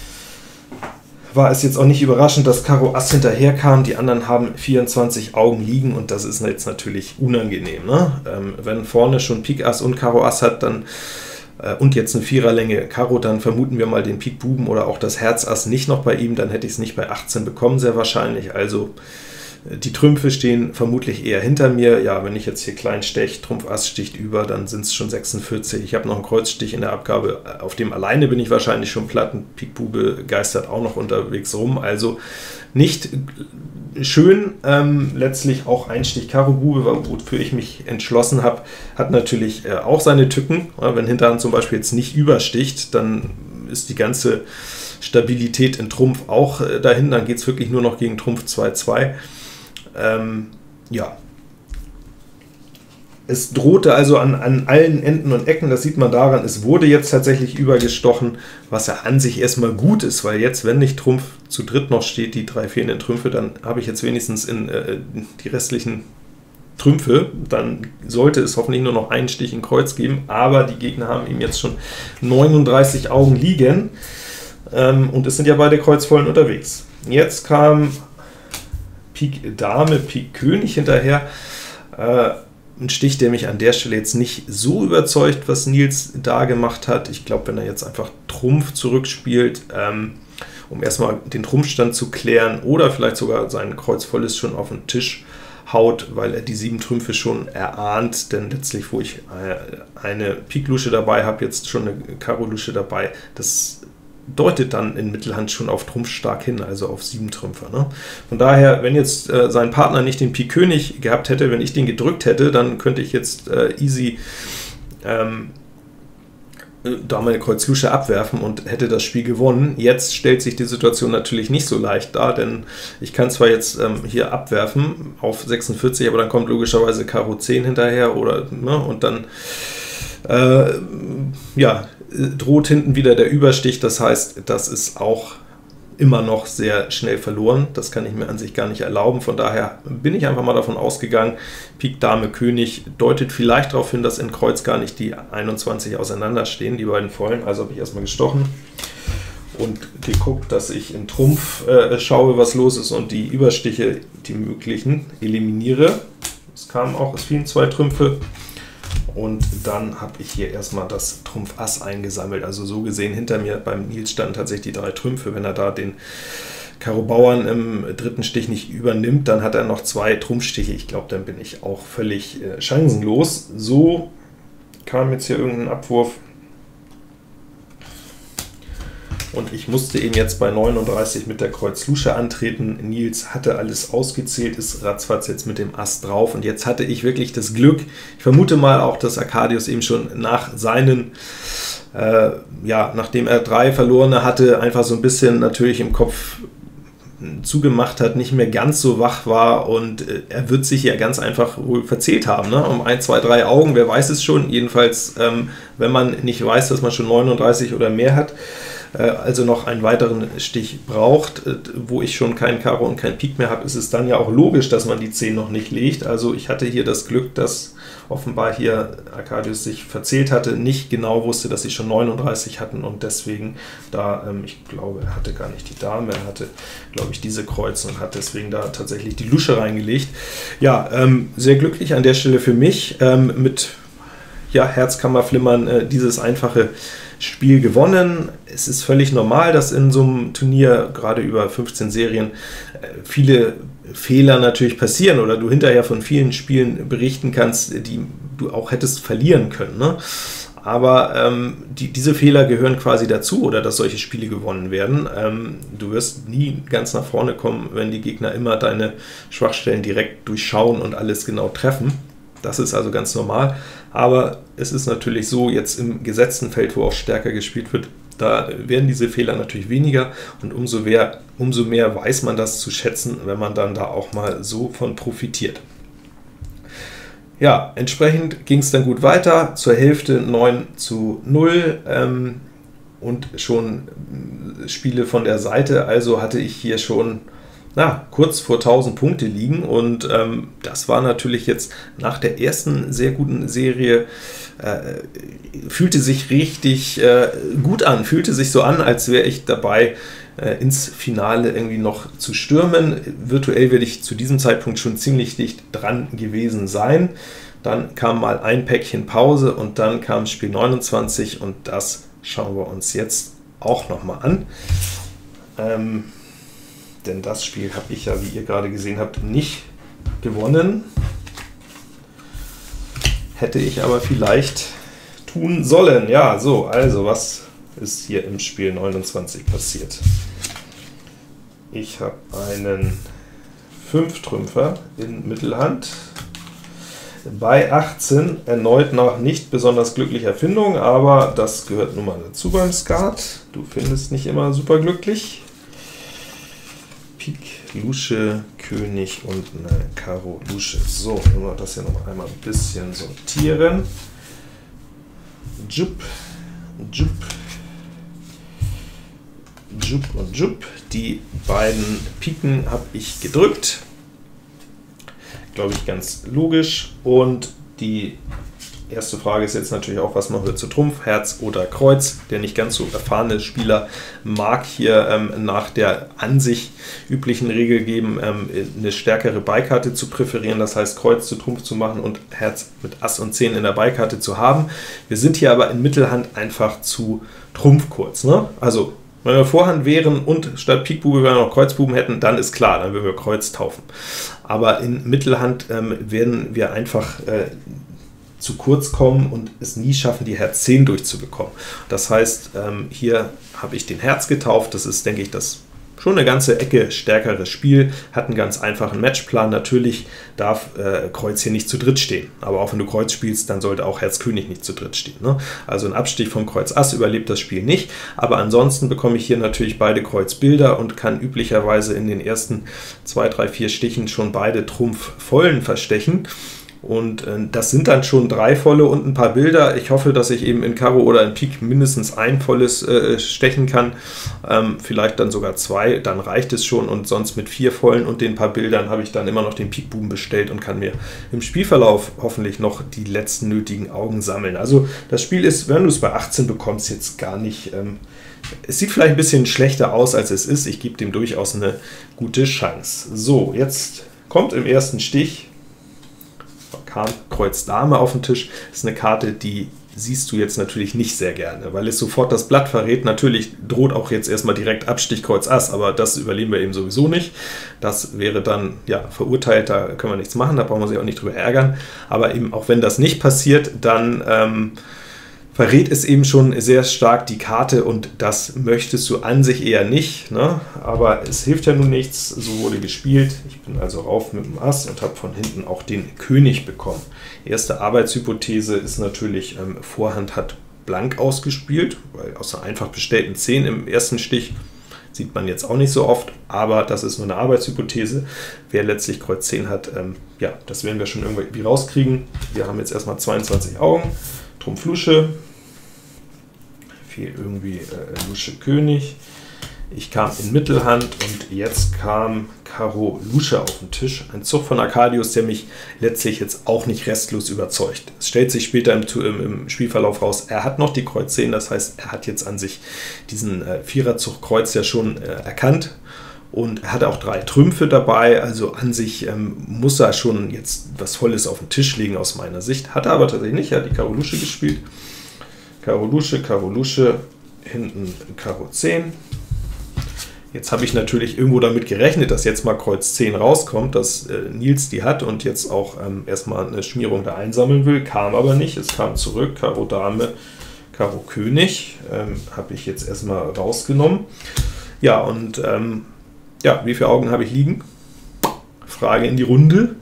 war es jetzt auch nicht überraschend, dass Karo Ass hinterher kam. Die anderen haben vierundzwanzig Augen liegen, und das ist jetzt natürlich unangenehm. Ne? Ähm, wenn vorne schon Pik Ass und Karo Ass hat, dann und jetzt eine Viererlänge Karo, dann vermuten wir mal den Pik Buben oder auch das Herz Ass nicht noch bei ihm, dann hätte ich es nicht bei achtzehn bekommen, sehr wahrscheinlich. Also die Trümpfe stehen vermutlich eher hinter mir. Ja, wenn ich jetzt hier klein stech, Trumpf Ass sticht über, dann sind es schon sechsundvierzig. Ich habe noch einen Kreuzstich in der Abgabe, auf dem alleine bin ich wahrscheinlich schon platt. Ein Pik Bube geistert auch noch unterwegs rum, also nicht schön. Ähm, letztlich auch ein Stich Karo Bube, wofür ich mich entschlossen habe, hat natürlich äh, auch seine Tücken. Ja, wenn Hinterhand zum Beispiel jetzt nicht übersticht, dann ist die ganze Stabilität in Trumpf auch äh, dahin, dann geht es wirklich nur noch gegen Trumpf zwei zwei. Ähm, ja, es drohte also an, an allen Enden und Ecken, das sieht man daran, es wurde jetzt tatsächlich übergestochen, was ja an sich erstmal gut ist, weil jetzt, wenn nicht Trumpf zu dritt noch steht, die drei fehlenden Trümpfe, dann habe ich jetzt wenigstens in äh, die restlichen Trümpfe, dann sollte es hoffentlich nur noch einen Stich in Kreuz geben, aber die Gegner haben ihm jetzt schon neununddreißig Augen liegen, ähm, und es sind ja beide Kreuzvollen unterwegs. Jetzt kam Pik Dame, Pik König hinterher, äh, ein Stich, der mich an der Stelle jetzt nicht so überzeugt, was Nils da gemacht hat. Ich glaube, wenn er jetzt einfach Trumpf zurückspielt, ähm, um erstmal den Trumpfstand zu klären, oder vielleicht sogar sein Kreuz volles schon auf den Tisch haut, weil er die sieben Trümpfe schon erahnt, denn letztlich, wo ich äh, eine Pik-Lusche dabei habe, jetzt schon eine Karo-Lusche dabei, das deutet dann in Mittelhand schon auf Trumpf stark hin, also auf sieben Trümpfe. Ne? Von daher, wenn jetzt äh, sein Partner nicht den Pik König gehabt hätte, wenn ich den gedrückt hätte, dann könnte ich jetzt äh, easy ähm, da meine Kreuz Lusche abwerfen und hätte das Spiel gewonnen. Jetzt stellt sich die Situation natürlich nicht so leicht dar, denn ich kann zwar jetzt ähm, hier abwerfen auf sechsundvierzig, aber dann kommt logischerweise Karo zehn hinterher, oder, ne, und dann äh, ja, droht hinten wieder der Überstich, das heißt, das ist auch immer noch sehr schnell verloren. Das kann ich mir an sich gar nicht erlauben. Von daher bin ich einfach mal davon ausgegangen, Pik Dame König deutet vielleicht darauf hin, dass in Kreuz gar nicht die einundzwanzig auseinanderstehen, die beiden vollen. Also habe ich erstmal gestochen und geguckt, dass ich in Trumpf äh, schaue, was los ist, und die Überstiche, die möglichen, eliminiere. Es kamen auch, es fielen zwei Trümpfe. Und dann habe ich hier erstmal das Trumpf Ass eingesammelt. Also so gesehen, hinter mir beim Nils standen tatsächlich die drei Trümpfe. Wenn er da den Karo Bauern im dritten Stich nicht übernimmt, dann hat er noch zwei Trumpfstiche. Ich glaube, dann bin ich auch völlig äh, chancenlos. So kam jetzt hier irgendein Abwurf. Und ich musste ihn jetzt bei neununddreißig mit der Kreuz Lusche antreten. Nils hatte alles ausgezählt, ist ratzfatz jetzt mit dem Ass drauf. Und jetzt hatte ich wirklich das Glück. Ich vermute mal auch, dass Arcadius eben schon nach seinen, äh, ja, nachdem er drei verlorene hatte, einfach so ein bisschen natürlich im Kopf zugemacht hat, nicht mehr ganz so wach war, und äh, er wird sich ja ganz einfach wohl verzählt haben, ne? Um ein, zwei, drei Augen, wer weiß es schon. Jedenfalls, ähm, wenn man nicht weiß, dass man schon neununddreißig oder mehr hat, also noch einen weiteren Stich braucht, wo ich schon keinen Karo und kein Pik mehr habe, ist es dann ja auch logisch, dass man die zehn noch nicht legt. Also ich hatte hier das Glück, dass offenbar hier Arcadius sich verzählt hatte, nicht genau wusste, dass sie schon neununddreißig hatten, und deswegen da, ähm, ich glaube, er hatte gar nicht die Dame, er hatte, glaube ich, diese Kreuz und hat deswegen da tatsächlich die Lusche reingelegt. Ja, ähm, sehr glücklich an der Stelle für mich, ähm, mit ja, Herzkammerflimmern äh, dieses einfache Spiel gewonnen. Es ist völlig normal, dass in so einem Turnier, gerade über fünfzehn Serien, viele Fehler natürlich passieren oder du hinterher von vielen Spielen berichten kannst, die du auch hättest verlieren können, ne? Aber ähm, die, diese Fehler gehören quasi dazu, oder dass solche Spiele gewonnen werden. Ähm, du wirst nie ganz nach vorne kommen, wenn die Gegner immer deine Schwachstellen direkt durchschauen und alles genau treffen. Das ist also ganz normal, aber es ist natürlich so, jetzt im gesetzten Feld, wo auch stärker gespielt wird, da werden diese Fehler natürlich weniger, und umso mehr, umso mehr weiß man das zu schätzen, wenn man dann da auch mal so von profitiert. Ja, entsprechend ging es dann gut weiter, zur Hälfte neun zu null ähm, und schon Spiele von der Seite, also hatte ich hier schon na, kurz vor tausend Punkte liegen, und ähm, das war natürlich jetzt nach der ersten sehr guten Serie, äh, fühlte sich richtig äh, gut an, fühlte sich so an, als wäre ich dabei, äh, ins Finale irgendwie noch zu stürmen. Virtuell werde ich zu diesem Zeitpunkt schon ziemlich dicht dran gewesen sein. Dann kam mal ein Päckchen Pause und dann kam Spiel neunundzwanzig, und das schauen wir uns jetzt auch nochmal an. Ähm, Denn das Spiel habe ich ja, wie ihr gerade gesehen habt, nicht gewonnen. Hätte ich aber vielleicht tun sollen. Ja, so, also was ist hier im Spiel neunundzwanzig passiert? Ich habe einen fünf-Trümpfer in Mittelhand. Bei achtzehn erneut nach nicht besonders glücklicher Findung, aber das gehört nun mal dazu beim Skat. Du findest nicht immer super glücklich. Pik, Lusche, König und eine Karo Lusche. So, wenn wir das hier noch einmal ein bisschen sortieren. Jupp, Jupp, Jupp und Jupp. Die beiden Piken habe ich gedrückt. Glaube ich, ganz logisch. Und die erste Frage ist jetzt natürlich auch, was machen wir zu Trumpf, Herz oder Kreuz? Der nicht ganz so erfahrene Spieler mag hier ähm, nach der an sich üblichen Regel geben, ähm, eine stärkere Beikarte zu präferieren, das heißt Kreuz zu Trumpf zu machen und Herz mit Ass und zehn in der Beikarte zu haben. Wir sind hier aber in Mittelhand einfach zu Trumpf kurz, ne? Also wenn wir Vorhand wären und statt Pikbube wir noch Kreuzbuben hätten, dann ist klar, dann würden wir Kreuz taufen. Aber in Mittelhand ähm, werden wir einfach äh, zu kurz kommen und es nie schaffen, die Herz zehn durchzubekommen. Das heißt, ähm, hier habe ich den Herz getauft. Das ist, denke ich, das schon eine ganze Ecke stärkeres Spiel, hat einen ganz einfachen Matchplan. Natürlich darf äh, Kreuz hier nicht zu dritt stehen, aber auch wenn du Kreuz spielst, dann sollte auch Herz König nicht zu dritt stehen, ne? Also ein Abstich vom Kreuz Ass überlebt das Spiel nicht, aber ansonsten bekomme ich hier natürlich beide Kreuzbilder und kann üblicherweise in den ersten zwei, drei, vier Stichen schon beide Trumpf vollen verstechen. Und äh, das sind dann schon drei volle und ein paar Bilder. Ich hoffe, dass ich eben in Karo oder in Pik mindestens ein volles äh, stechen kann. Ähm, vielleicht dann sogar zwei, dann reicht es schon. Und sonst mit vier vollen und den paar Bildern habe ich dann immer noch den Pik-Buben bestellt und kann mir im Spielverlauf hoffentlich noch die letzten nötigen Augen sammeln. Also das Spiel ist, wenn du es bei achtzehn bekommst, jetzt gar nicht... Ähm, es sieht vielleicht ein bisschen schlechter aus, als es ist. Ich gebe dem durchaus eine gute Chance. So, jetzt kommt im ersten Stich kam Kreuz Dame auf den Tisch. Das ist eine Karte, die siehst du jetzt natürlich nicht sehr gerne, weil es sofort das Blatt verrät. Natürlich droht auch jetzt erstmal direkt Abstich Kreuz Ass, aber das überleben wir eben sowieso nicht. Das wäre dann ja verurteilt, da können wir nichts machen, da brauchen wir sich auch nicht drüber ärgern. Aber eben auch wenn das nicht passiert, dann ähm, verrät es eben schon sehr stark die Karte und das möchtest du an sich eher nicht, ne? Aber es hilft ja nun nichts, so wurde gespielt. Ich bin also rauf mit dem Ass und habe von hinten auch den König bekommen. Erste Arbeitshypothese ist natürlich, ähm, Vorhand hat blank ausgespielt, weil aus einer einfach bestellten zehn im ersten Stich sieht man jetzt auch nicht so oft, aber das ist nur eine Arbeitshypothese. Wer letztlich Kreuz zehn hat, ähm, ja, das werden wir schon irgendwie rauskriegen. Wir haben jetzt erstmal zweiundzwanzig Augen. Trumpf Lusche, fehlt irgendwie äh, Lusche König. Ich kam in Mittelhand und jetzt kam Karo Lusche auf den Tisch. Ein Zug von Arcadius, der mich letztlich jetzt auch nicht restlos überzeugt. Es stellt sich später im, im, im Spielverlauf raus, er hat noch die Kreuz zehn, das heißt, er hat jetzt an sich diesen äh, Viererzug Kreuz ja schon äh, erkannt. Und er hatte auch drei Trümpfe dabei, also an sich ähm, muss er schon jetzt was Volles auf den Tisch legen aus meiner Sicht. Hat er aber tatsächlich nicht, er hat die Karo Lusche gespielt. Karo Lusche, Karo Lusche, hinten Karo zehn. Jetzt habe ich natürlich irgendwo damit gerechnet, dass jetzt mal Kreuz zehn rauskommt, dass äh, Nils die hat und jetzt auch ähm, erstmal eine Schmierung da einsammeln will. Kam aber nicht, es kam zurück, Karo Dame, Karo König, ähm, habe ich jetzt erstmal rausgenommen. Ja, und ähm, ja, wie viele Augen habe ich liegen? Frage in die Runde.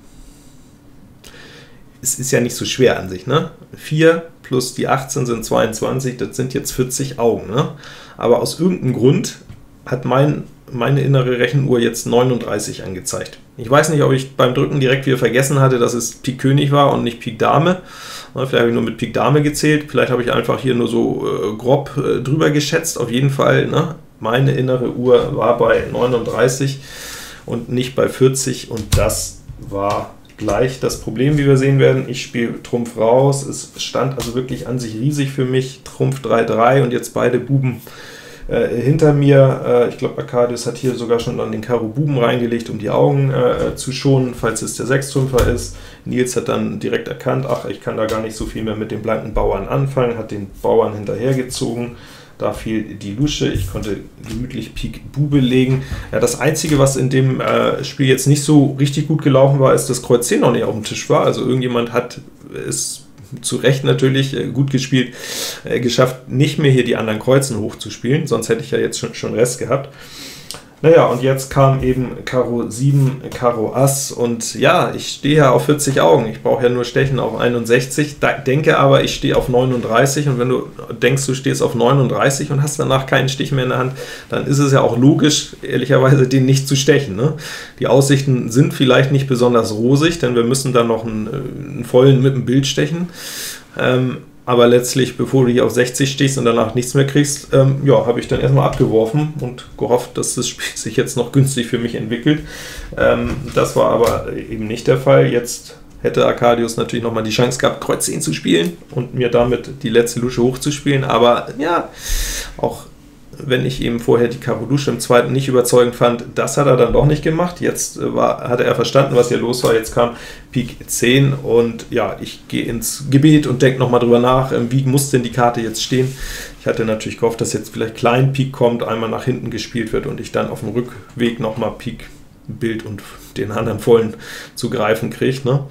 Es ist ja nicht so schwer an sich, ne? vier plus die achtzehn sind zweiundzwanzig, das sind jetzt vierzig Augen, ne? Aber aus irgendeinem Grund hat mein, meine innere Rechenuhr jetzt neununddreißig angezeigt. Ich weiß nicht, ob ich beim Drücken direkt wieder vergessen hatte, dass es Pik König war und nicht Pik Dame. Vielleicht habe ich nur mit Pik Dame gezählt, vielleicht habe ich einfach hier nur so äh, grob äh, drüber geschätzt. Auf jeden Fall, ne? Meine innere Uhr war bei neununddreißig und nicht bei vierzig und das war gleich das Problem, wie wir sehen werden. Ich spiele Trumpf raus, es stand also wirklich an sich riesig für mich, Trumpf drei drei und jetzt beide Buben äh, hinter mir. Äh, ich glaube, Arcadius hat hier sogar schon dann den Karo Buben reingelegt, um die Augen äh, zu schonen, falls es der Sechstrümpfer ist. Nils hat dann direkt erkannt, ach, ich kann da gar nicht so viel mehr mit den blanken Bauern anfangen, hat den Bauern hinterhergezogen. Da fiel die Lusche, ich konnte gemütlich Pik Bube legen. Ja, das Einzige, was in dem äh, Spiel jetzt nicht so richtig gut gelaufen war, ist, dass Kreuz zehn noch nicht auf dem Tisch war. Also irgendjemand hat es zu Recht natürlich äh, gut gespielt, äh, geschafft, nicht mehr hier die anderen Kreuzen hochzuspielen, sonst hätte ich ja jetzt schon, schon Rest gehabt. Naja, und jetzt kam eben Karo sieben, Karo Ass und ja, ich stehe ja auf vierzig Augen, ich brauche ja nur Stechen auf einundsechzig, da, denke aber, ich stehe auf neununddreißig und wenn du denkst, du stehst auf neununddreißig und hast danach keinen Stich mehr in der Hand, dann ist es ja auch logisch, ehrlicherweise den nicht zu stechen, ne? Die Aussichten sind vielleicht nicht besonders rosig, denn wir müssen dann noch einen, einen vollen mit dem Bild stechen. Ähm, Aber letztlich, bevor du hier auf sechzig stehst und danach nichts mehr kriegst, ähm, ja, habe ich dann erstmal abgeworfen und gehofft, dass das Spiel sich jetzt noch günstig für mich entwickelt. Ähm, das war aber eben nicht der Fall. Jetzt hätte Arcadius natürlich nochmal die Chance gehabt, Kreuz zehn zu spielen und mir damit die letzte Lusche hochzuspielen. Aber ja, auch wenn ich eben vorher die Karo Lusche im zweiten nicht überzeugend fand, das hat er dann doch nicht gemacht. Jetzt war, hatte er verstanden, was hier los war. Jetzt kam Pik zehn und ja, ich gehe ins Gebet und denke nochmal drüber nach, wie muss denn die Karte jetzt stehen. Ich hatte natürlich gehofft, dass jetzt vielleicht klein Pik kommt, einmal nach hinten gespielt wird und ich dann auf dem Rückweg nochmal Pik Bild und den anderen vollen zu greifen kriege. Ne?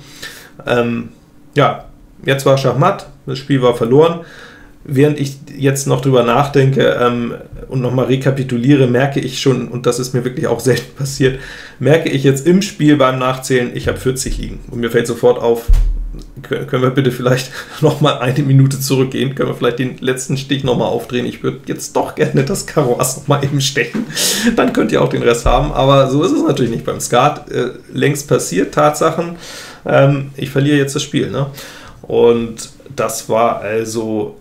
Ähm, ja, jetzt war Schachmatt, das Spiel war verloren. Während ich jetzt noch drüber nachdenke ähm, und nochmal rekapituliere, merke ich schon, und das ist mir wirklich auch selten passiert, merke ich jetzt im Spiel beim Nachzählen, ich habe vierzig liegen. Und mir fällt sofort auf, können wir bitte vielleicht nochmal eine Minute zurückgehen, können wir vielleicht den letzten Stich nochmal aufdrehen. Ich würde jetzt doch gerne das Karo Ass nochmal eben stechen, dann könnt ihr auch den Rest haben, aber so ist es natürlich nicht beim Skat. Äh, längst passiert, Tatsachen. ähm, ich verliere jetzt das Spiel, ne? Und das war also,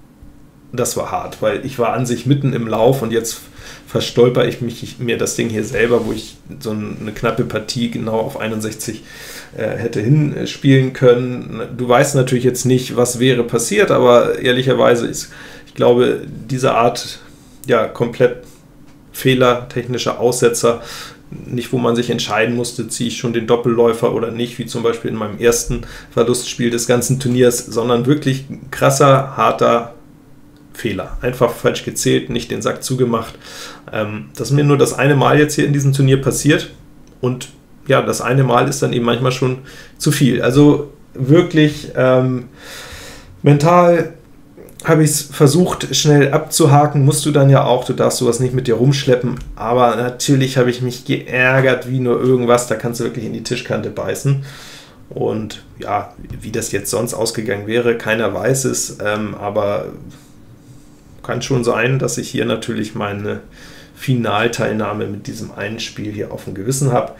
das war hart, weil ich war an sich mitten im Lauf und jetzt verstolper ich mich, mir das Ding hier selber, wo ich so eine knappe Partie genau auf einundsechzig äh, hätte hinspielen können. Du weißt natürlich jetzt nicht, was wäre passiert, aber ehrlicherweise ist, ich glaube, diese Art, ja, komplett fehlertechnischer Aussetzer, nicht wo man sich entscheiden musste, ziehe ich schon den Doppelläufer oder nicht, wie zum Beispiel in meinem ersten Verlustspiel des ganzen Turniers, sondern wirklich krasser, harter Fehler. Einfach falsch gezählt, nicht den Sack zugemacht. Ähm, das ist mir nur das eine Mal jetzt hier in diesem Turnier passiert und ja, das eine Mal ist dann eben manchmal schon zu viel. Also wirklich ähm, mental habe ich es versucht, schnell abzuhaken, musst du dann ja auch, du darfst sowas nicht mit dir rumschleppen, aber natürlich habe ich mich geärgert wie nur irgendwas, da kannst du wirklich in die Tischkante beißen. Und ja, wie das jetzt sonst ausgegangen wäre, keiner weiß es, ähm, aber kann schon sein, dass ich hier natürlich meine Finalteilnahme mit diesem einen Spiel hier auf dem Gewissen habe.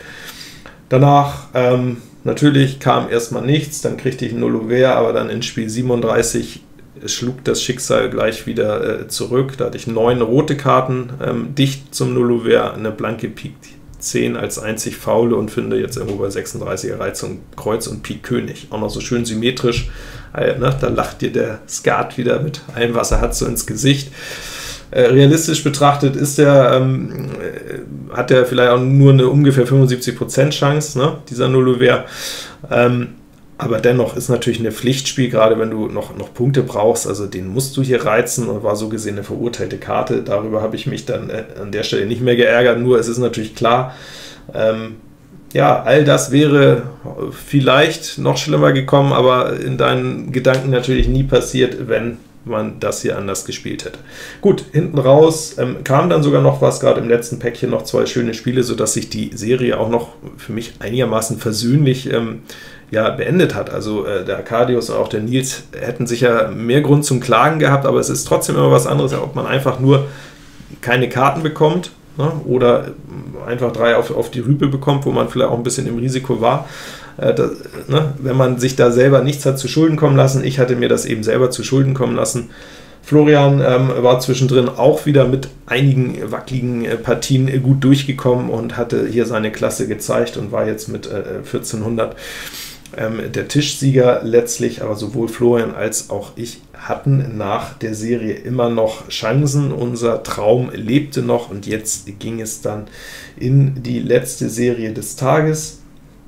Danach ähm, natürlich kam erstmal nichts, dann kriegte ich ein Null-Ouvert, aber dann in Spiel siebenunddreißig schlug das Schicksal gleich wieder äh, zurück. Da hatte ich neun rote Karten ähm, dicht zum Null-Ouvert, eine blanke Pik zehn als einzig faule und finde jetzt irgendwo bei sechsunddreißiger Reizung Kreuz und Pik König. Auch noch so schön symmetrisch. Äh, ne? Da lacht dir der Skat wieder mit allem, was er hat, so ins Gesicht. Äh, realistisch betrachtet ist der, ähm, äh, hat er vielleicht auch nur eine ungefähr fünfundsiebzig Prozent Chance, ne? Dieser Null-Ouvert. Ähm, Aber dennoch ist natürlich ein Pflichtspiel, gerade wenn du noch, noch Punkte brauchst, also den musst du hier reizen und war so gesehen eine verurteilte Karte. Darüber habe ich mich dann äh, an der Stelle nicht mehr geärgert, nur es ist natürlich klar, ähm, ja, all das wäre vielleicht noch schlimmer gekommen, aber in deinen Gedanken natürlich nie passiert, wenn man das hier anders gespielt hätte. Gut, hinten raus ähm, kam dann sogar noch was, gerade im letzten Päckchen noch zwei schöne Spiele, sodass sich die Serie auch noch für mich einigermaßen versöhnlich ähm, ja, beendet hat. Also äh, der Arkadius und auch der Nils hätten sicher mehr Grund zum Klagen gehabt, aber es ist trotzdem immer was anderes, ob man einfach nur keine Karten bekommt, ne, oder einfach drei auf, auf die Rübe bekommt, wo man vielleicht auch ein bisschen im Risiko war. Äh, das, ne, wenn man sich da selber nichts hat zu Schulden kommen lassen, ich hatte mir das eben selber zu Schulden kommen lassen. Florian ähm, war zwischendrin auch wieder mit einigen wackeligen äh, Partien äh, gut durchgekommen und hatte hier seine Klasse gezeigt und war jetzt mit äh, vierzehnhundert ähm, der Tischsieger letztlich, aber sowohl Florian als auch ich hatten nach der Serie immer noch Chancen. Unser Traum lebte noch und jetzt ging es dann in die letzte Serie des Tages.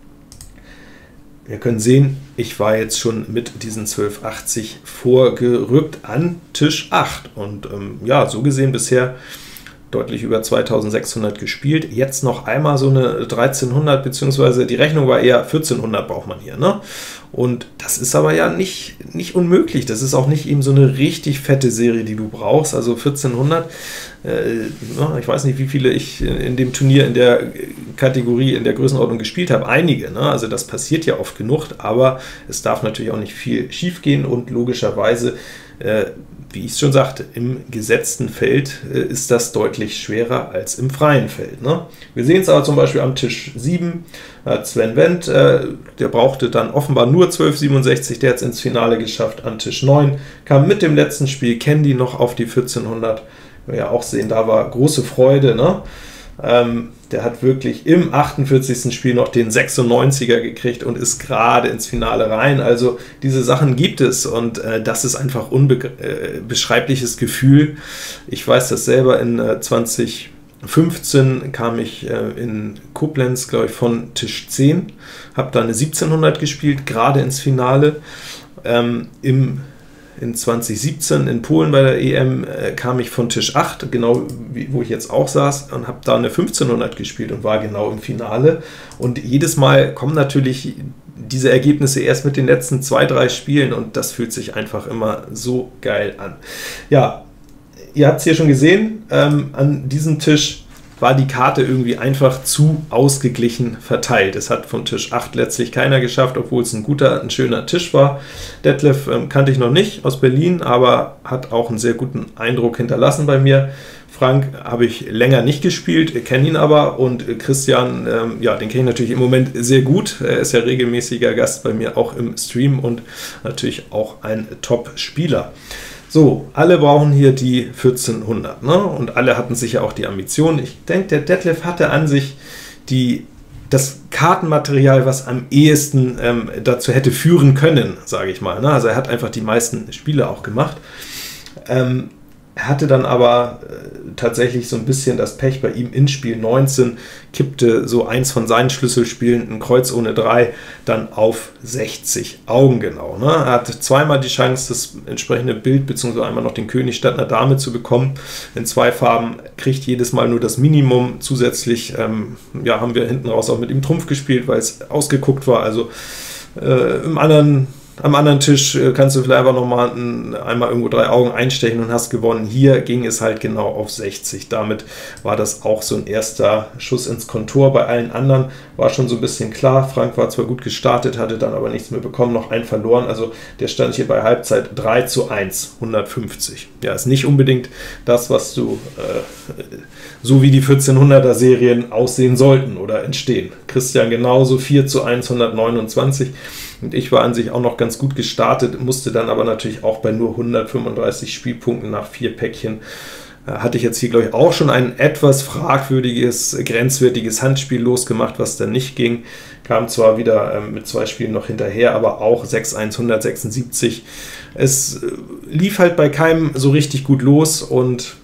Wir können sehen, ich war jetzt schon mit diesen zwölf achtzig vorgerückt an Tisch acht und ähm, ja, so gesehen bisher deutlich über zweitausendsechshundert gespielt. Jetzt noch einmal so eine dreizehnhundert, beziehungsweise die Rechnung war eher vierzehnhundert braucht man hier, ne? Und das ist aber ja nicht, nicht unmöglich. Das ist auch nicht eben so eine richtig fette Serie, die du brauchst. Also vierzehnhundert, äh, ich weiß nicht, wie viele ich in dem Turnier in der Kategorie, in der Größenordnung gespielt habe. Einige, ne? Also das passiert ja oft genug, aber es darf natürlich auch nicht viel schief gehen und logischerweise, äh, wie ich es schon sagte, im gesetzten Feld äh, ist das deutlich schwerer als im freien Feld, ne? Wir sehen es aber zum Beispiel am Tisch sieben, äh, Sven Wendt, äh, der brauchte dann offenbar nur zwölf siebenundsechzig, der hat es ins Finale geschafft. An Tisch neun kam mit dem letzten Spiel Candy noch auf die vierzehnhundert. Wir ja auch sehen, da war große Freude, ne? Ähm, der hat wirklich im achtundvierzigsten Spiel noch den sechsundneunziger gekriegt und ist gerade ins Finale rein. Also diese Sachen gibt es und äh, das ist einfach unbeschreibliches äh, Gefühl. Ich weiß das selber, in äh, zweitausendfünfzehn kam ich äh, in Koblenz, glaube ich, von Tisch zehn, habe da eine siebzehnhundert gespielt, gerade ins Finale. Ähm, im In zweitausendsiebzehn in Polen bei der E M äh, kam ich von Tisch acht, genau wie, wo ich jetzt auch saß, und habe da eine fünfzehnhundert gespielt und war genau im Finale. Und jedes Mal kommen natürlich diese Ergebnisse erst mit den letzten zwei, drei Spielen und das fühlt sich einfach immer so geil an. Ja, ihr habt es hier schon gesehen, ähm, an diesem Tisch war die Karte irgendwie einfach zu ausgeglichen verteilt. Es hat von Tisch acht letztlich keiner geschafft, obwohl es ein guter, ein schöner Tisch war. Detlef ähm, kannte ich noch nicht aus Berlin, aber hat auch einen sehr guten Eindruck hinterlassen bei mir. Frank habe ich länger nicht gespielt, kenne ihn aber, und Christian, ähm, ja, den kenne ich natürlich im Moment sehr gut. Er ist ja regelmäßiger Gast bei mir auch im Stream und natürlich auch ein Top-Spieler. So, alle brauchen hier die vierzehnhundert, ne? Und alle hatten sicher auch die Ambition. Ich denke, der Detlef hatte an sich die, das Kartenmaterial, was am ehesten ähm, dazu hätte führen können, sage ich mal, ne? Also er hat einfach die meisten Spiele auch gemacht. Ähm, Er hatte dann aber äh, tatsächlich so ein bisschen das Pech bei ihm in Spiel neunzehn, kippte so eins von seinen Schlüsselspielen, ein Kreuz ohne drei, dann auf sechzig Augen genau. Ne? Er hatte zweimal die Chance, das entsprechende Bild bzw. einmal noch den König statt einer Dame zu bekommen. In zwei Farben, kriegt jedes Mal nur das Minimum. Zusätzlich ähm, ja, haben wir hinten raus auch mit ihm Trumpf gespielt, weil es ausgeguckt war. Also äh, im anderen... Am anderen Tisch kannst du vielleicht einfach nochmal einmal irgendwo drei Augen einstechen und hast gewonnen. Hier ging es halt genau auf sechzig. Damit war das auch so ein erster Schuss ins Kontor. Bei allen anderen war schon so ein bisschen klar. Frank war zwar gut gestartet, hatte dann aber nichts mehr bekommen, noch einen verloren. Also der stand hier bei Halbzeit drei zu eins, hundertfünfzig. Ja, ist nicht unbedingt das, was du äh, so wie die vierzehnhunderter Serien aussehen sollten oder entstehen. Christian genauso, vier zu eins, hundertneunundzwanzig. Und ich war an sich auch noch ganz gut gestartet, musste dann aber natürlich auch bei nur hundertfünfunddreißig Spielpunkten nach vier Päckchen, äh, hatte ich jetzt hier, glaube ich, auch schon ein etwas fragwürdiges, grenzwertiges Handspiel losgemacht, was dann nicht ging. Kam zwar wieder ähm, mit zwei Spielen noch hinterher, aber auch sechs eins, hundertsechsundsiebzig. Es äh, lief halt bei keinem so richtig gut los, und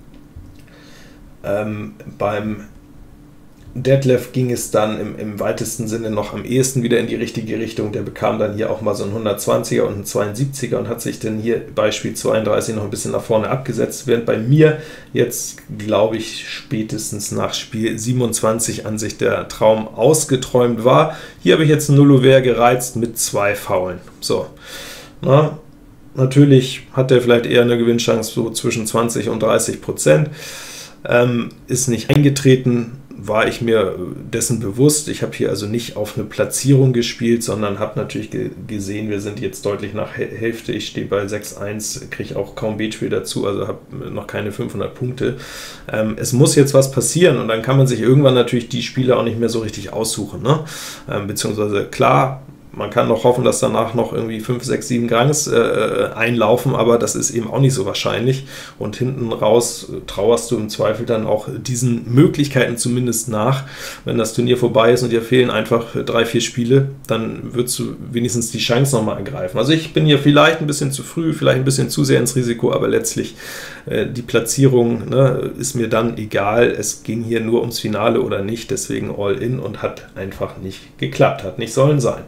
ähm, beim Detlef ging es dann im, im weitesten Sinne noch am ehesten wieder in die richtige Richtung. Der bekam dann hier auch mal so einen hundertzwanziger und einen zweiundsiebziger und hat sich dann hier bei Spiel zweiunddreißig noch ein bisschen nach vorne abgesetzt, während bei mir jetzt, glaube ich, spätestens nach Spiel siebenundzwanzig an sich der Traum ausgeträumt war. Hier habe ich jetzt ein Null-Ouvert gereizt mit zwei Faulen. So, na, natürlich hat er vielleicht eher eine Gewinnchance so zwischen zwanzig und dreißig Prozent. Ähm, ist nicht eingetreten, war ich mir dessen bewusst. Ich habe hier also nicht auf eine Platzierung gespielt, sondern habe natürlich ge gesehen, wir sind jetzt deutlich nach Hälfte. Ich stehe bei sechs eins, kriege auch kaum B-Spiel dazu, also habe noch keine fünfhundert Punkte. Ähm, es muss jetzt was passieren, und dann kann man sich irgendwann natürlich die Spiele auch nicht mehr so richtig aussuchen, ne? Ähm, beziehungsweise klar, man kann noch hoffen, dass danach noch irgendwie fünf, sechs, sieben Grangs äh, einlaufen, aber das ist eben auch nicht so wahrscheinlich. Und hinten raus äh, trauerst du im Zweifel dann auch diesen Möglichkeiten zumindest nach. Wenn das Turnier vorbei ist und dir fehlen einfach drei, vier Spiele, dann würdest du wenigstens die Chance nochmal ergreifen. Also ich bin hier vielleicht ein bisschen zu früh, vielleicht ein bisschen zu sehr ins Risiko, aber letztlich äh, die Platzierung, ne, ist mir dann egal. Es ging hier nur ums Finale oder nicht, deswegen all in, und hat einfach nicht geklappt, hat nicht sollen sein.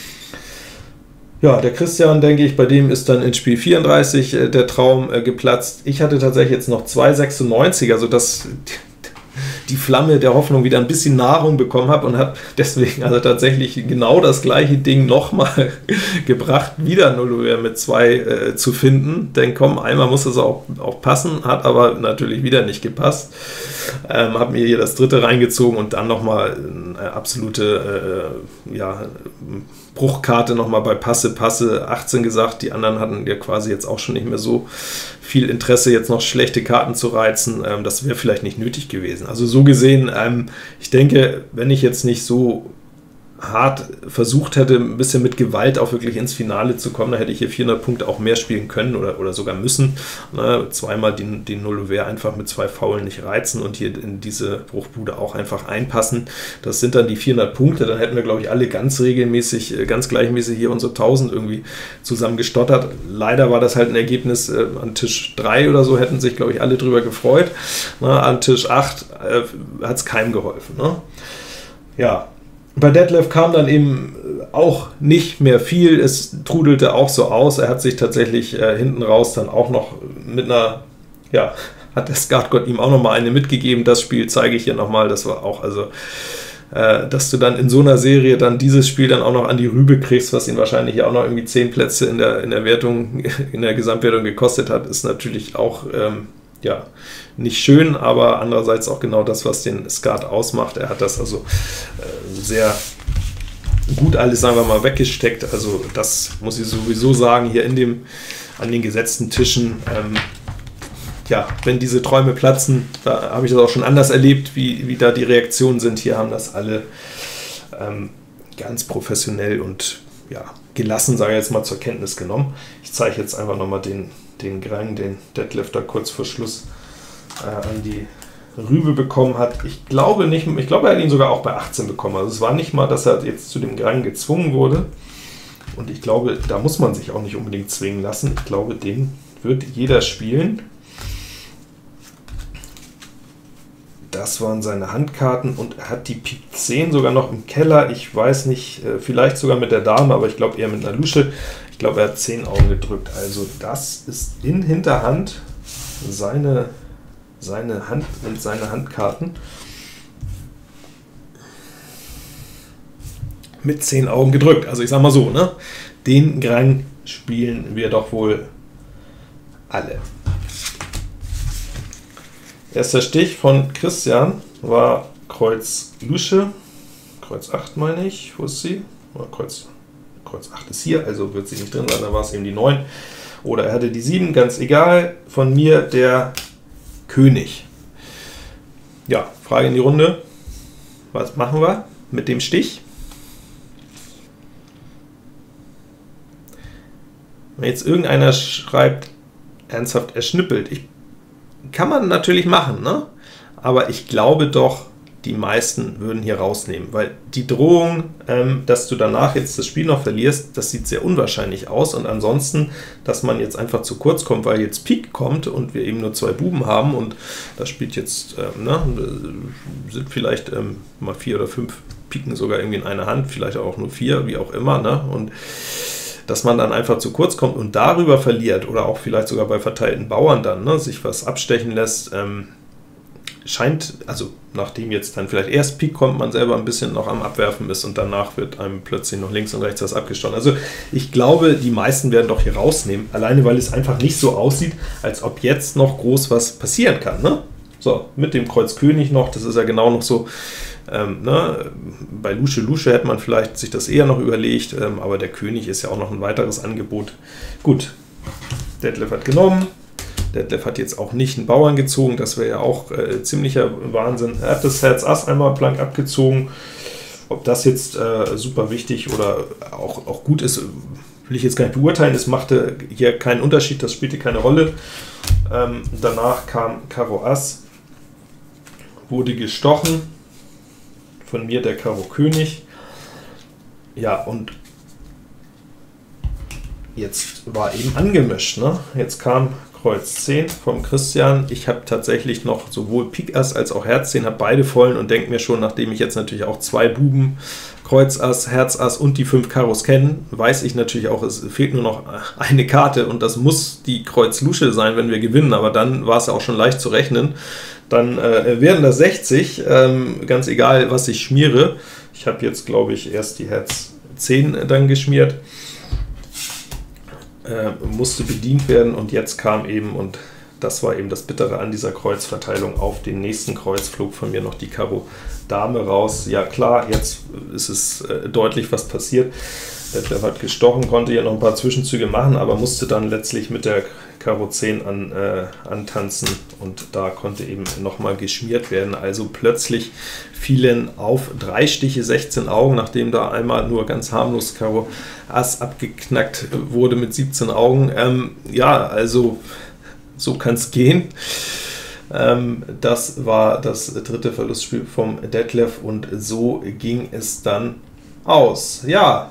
Ja, der Christian, denke ich, bei dem ist dann in Spiel vierunddreißig äh, der Traum äh, geplatzt. Ich hatte tatsächlich jetzt noch zwei sechsundneunziger, sodass die Flamme der Hoffnung wieder ein bisschen Nahrung bekommen habe, und habe deswegen also tatsächlich genau das gleiche Ding nochmal gebracht, wieder Null mit zwei äh, zu finden. Denn komm, einmal muss es auch, auch passen, hat aber natürlich wieder nicht gepasst. Ähm, habe mir hier das dritte reingezogen und dann nochmal eine absolute äh, ja, Bruchkarte nochmal bei Passe, Passe achtzehn gesagt. Die anderen hatten ja quasi jetzt auch schon nicht mehr so viel Interesse, jetzt noch schlechte Karten zu reizen. Ähm, das wäre vielleicht nicht nötig gewesen. Also so gesehen, ähm, ich denke, wenn ich jetzt nicht so hart versucht hätte, ein bisschen mit Gewalt auch wirklich ins Finale zu kommen, da hätte ich hier vierhundert Punkte auch mehr spielen können oder, oder sogar müssen. Ne, zweimal den, den Null-Ouvert einfach mit zwei Faulen nicht reizen und hier in diese Bruchbude auch einfach einpassen. Das sind dann die vierhundert Punkte, dann hätten wir, glaube ich, alle ganz regelmäßig, ganz gleichmäßig hier unsere tausend irgendwie zusammen gestottert. Leider war das halt ein Ergebnis, äh, an Tisch drei oder so hätten sich, glaube ich, alle drüber gefreut. Ne, an Tisch acht äh, hat es keinem geholfen. Ne? Ja, bei Detlef kam dann eben auch nicht mehr viel, es trudelte auch so aus, er hat sich tatsächlich äh, hinten raus dann auch noch mit einer, ja, hat der Skatgott ihm auch nochmal eine mitgegeben, das Spiel zeige ich hier nochmal, das war auch, also, äh, dass du dann in so einer Serie dann dieses Spiel dann auch noch an die Rübe kriegst, was ihn wahrscheinlich ja auch noch irgendwie zehn Plätze in der, in der Wertung, in der Gesamtwertung gekostet hat, ist natürlich auch, ähm, ja, nicht schön, aber andererseits auch genau das, was den Skat ausmacht. Er hat das also äh, sehr gut alles, sagen wir mal, weggesteckt. Also das muss ich sowieso sagen, hier in dem, an den gesetzten Tischen, ähm, ja, wenn diese Träume platzen, da habe ich das auch schon anders erlebt, wie, wie da die Reaktionen sind. Hier haben das alle ähm, ganz professionell und ja, gelassen, sage ich jetzt mal, zur Kenntnis genommen. Ich zeige jetzt einfach nochmal den, den Grang, den Detlef da kurz vor Schluss äh, an die Rübe bekommen hat. Ich glaube nicht, ich glaube, er hat ihn sogar auch bei achtzehn bekommen. Also es war nicht mal, dass er jetzt zu dem Grang gezwungen wurde. Und ich glaube, da muss man sich auch nicht unbedingt zwingen lassen. Ich glaube, den wird jeder spielen. Das waren seine Handkarten und er hat die Pik zehn sogar noch im Keller. Ich weiß nicht, vielleicht sogar mit der Dame, aber ich glaube eher mit einer Lusche. Ich glaube, er hat zehn Augen gedrückt. Also das ist in Hinterhand seine, seine Hand und seine Handkarten. Mit zehn Augen gedrückt. Also ich sag mal so, ne? Den Grang spielen wir doch wohl alle. Erster Stich von Christian war Kreuz Lusche, Kreuz acht meine ich, wo ist sie? Oder Kreuz, Kreuz acht ist hier, also wird sie nicht drin sein, da war es eben die neun. Oder er hatte die sieben, ganz egal. Von mir der König. Ja, Frage in die Runde. Was machen wir mit dem Stich? Wenn jetzt irgendeiner schreibt, ernsthaft, er schnippelt, ich kann man natürlich machen, ne? Aber ich glaube doch, die meisten würden hier rausnehmen, weil die Drohung, ähm, dass du danach jetzt das Spiel noch verlierst, das sieht sehr unwahrscheinlich aus und ansonsten, dass man jetzt einfach zu kurz kommt, weil jetzt Pik kommt und wir eben nur zwei Buben haben und das spielt jetzt, ähm, ne, sind vielleicht ähm, mal vier oder fünf Piken sogar irgendwie in einer Hand, vielleicht auch nur vier, wie auch immer, ne? Und dass man dann einfach zu kurz kommt und darüber verliert oder auch vielleicht sogar bei verteilten Bauern dann, ne, sich was abstechen lässt, ähm, scheint, also nachdem jetzt dann vielleicht erst Pik kommt, man selber ein bisschen noch am Abwerfen ist und danach wird einem plötzlich noch links und rechts was abgestochen. Also ich glaube, die meisten werden doch hier rausnehmen, alleine weil es einfach nicht so aussieht, als ob jetzt noch groß was passieren kann, ne? So, mit dem Kreuz König noch, das ist ja genau noch so, ähm, ne? Bei Lusche Lusche hätte man vielleicht sich das eher noch überlegt, ähm, aber der König ist ja auch noch ein weiteres Angebot. Gut, Detlef hat genommen. Detlef hat jetzt auch nicht einen Bauern gezogen, das wäre ja auch äh, ziemlicher Wahnsinn. Er hat das Herz Ass einmal blank abgezogen. Ob das jetzt äh, super wichtig oder auch, auch gut ist, will ich jetzt gar nicht beurteilen. Es machte hier keinen Unterschied, das spielte keine Rolle. Ähm, danach kam Karo Ass, wurde gestochen. Von mir der Karo König. Ja, und jetzt war eben angemischt, ne? Jetzt kam Kreuz zehn vom Christian. Ich habe tatsächlich noch sowohl Pik Ass als auch Herz zehn, habe beide vollen und denke mir schon, nachdem ich jetzt natürlich auch zwei Buben, Kreuz Ass, Herz Ass und die fünf Karos kennen, weiß ich natürlich auch, es fehlt nur noch eine Karte und das muss die Kreuz Lusche sein, wenn wir gewinnen, aber dann war es auch schon leicht zu rechnen. Dann äh, wären das sechzig, ähm, ganz egal, was ich schmiere. Ich habe jetzt, glaube ich, erst die Herz zehn dann geschmiert. Äh, musste bedient werden und jetzt kam eben, und das war eben das Bittere an dieser Kreuzverteilung, auf den nächsten Kreuz flog von mir noch die Karo Dame raus. Ja klar, jetzt ist es äh, deutlich, was passiert. Detlef hat gestochen, konnte ja noch ein paar Zwischenzüge machen, aber musste dann letztlich mit der Karo zehn an, äh, antanzen und da konnte eben nochmal geschmiert werden. Also plötzlich fielen auf drei Stiche sechzehn Augen, nachdem da einmal nur ganz harmlos Karo Ass abgeknackt wurde mit siebzehn Augen. Ähm, ja, also so kann es gehen. Ähm, das war das dritte Verlustspiel vom Detlef und so ging es dann aus. Ja,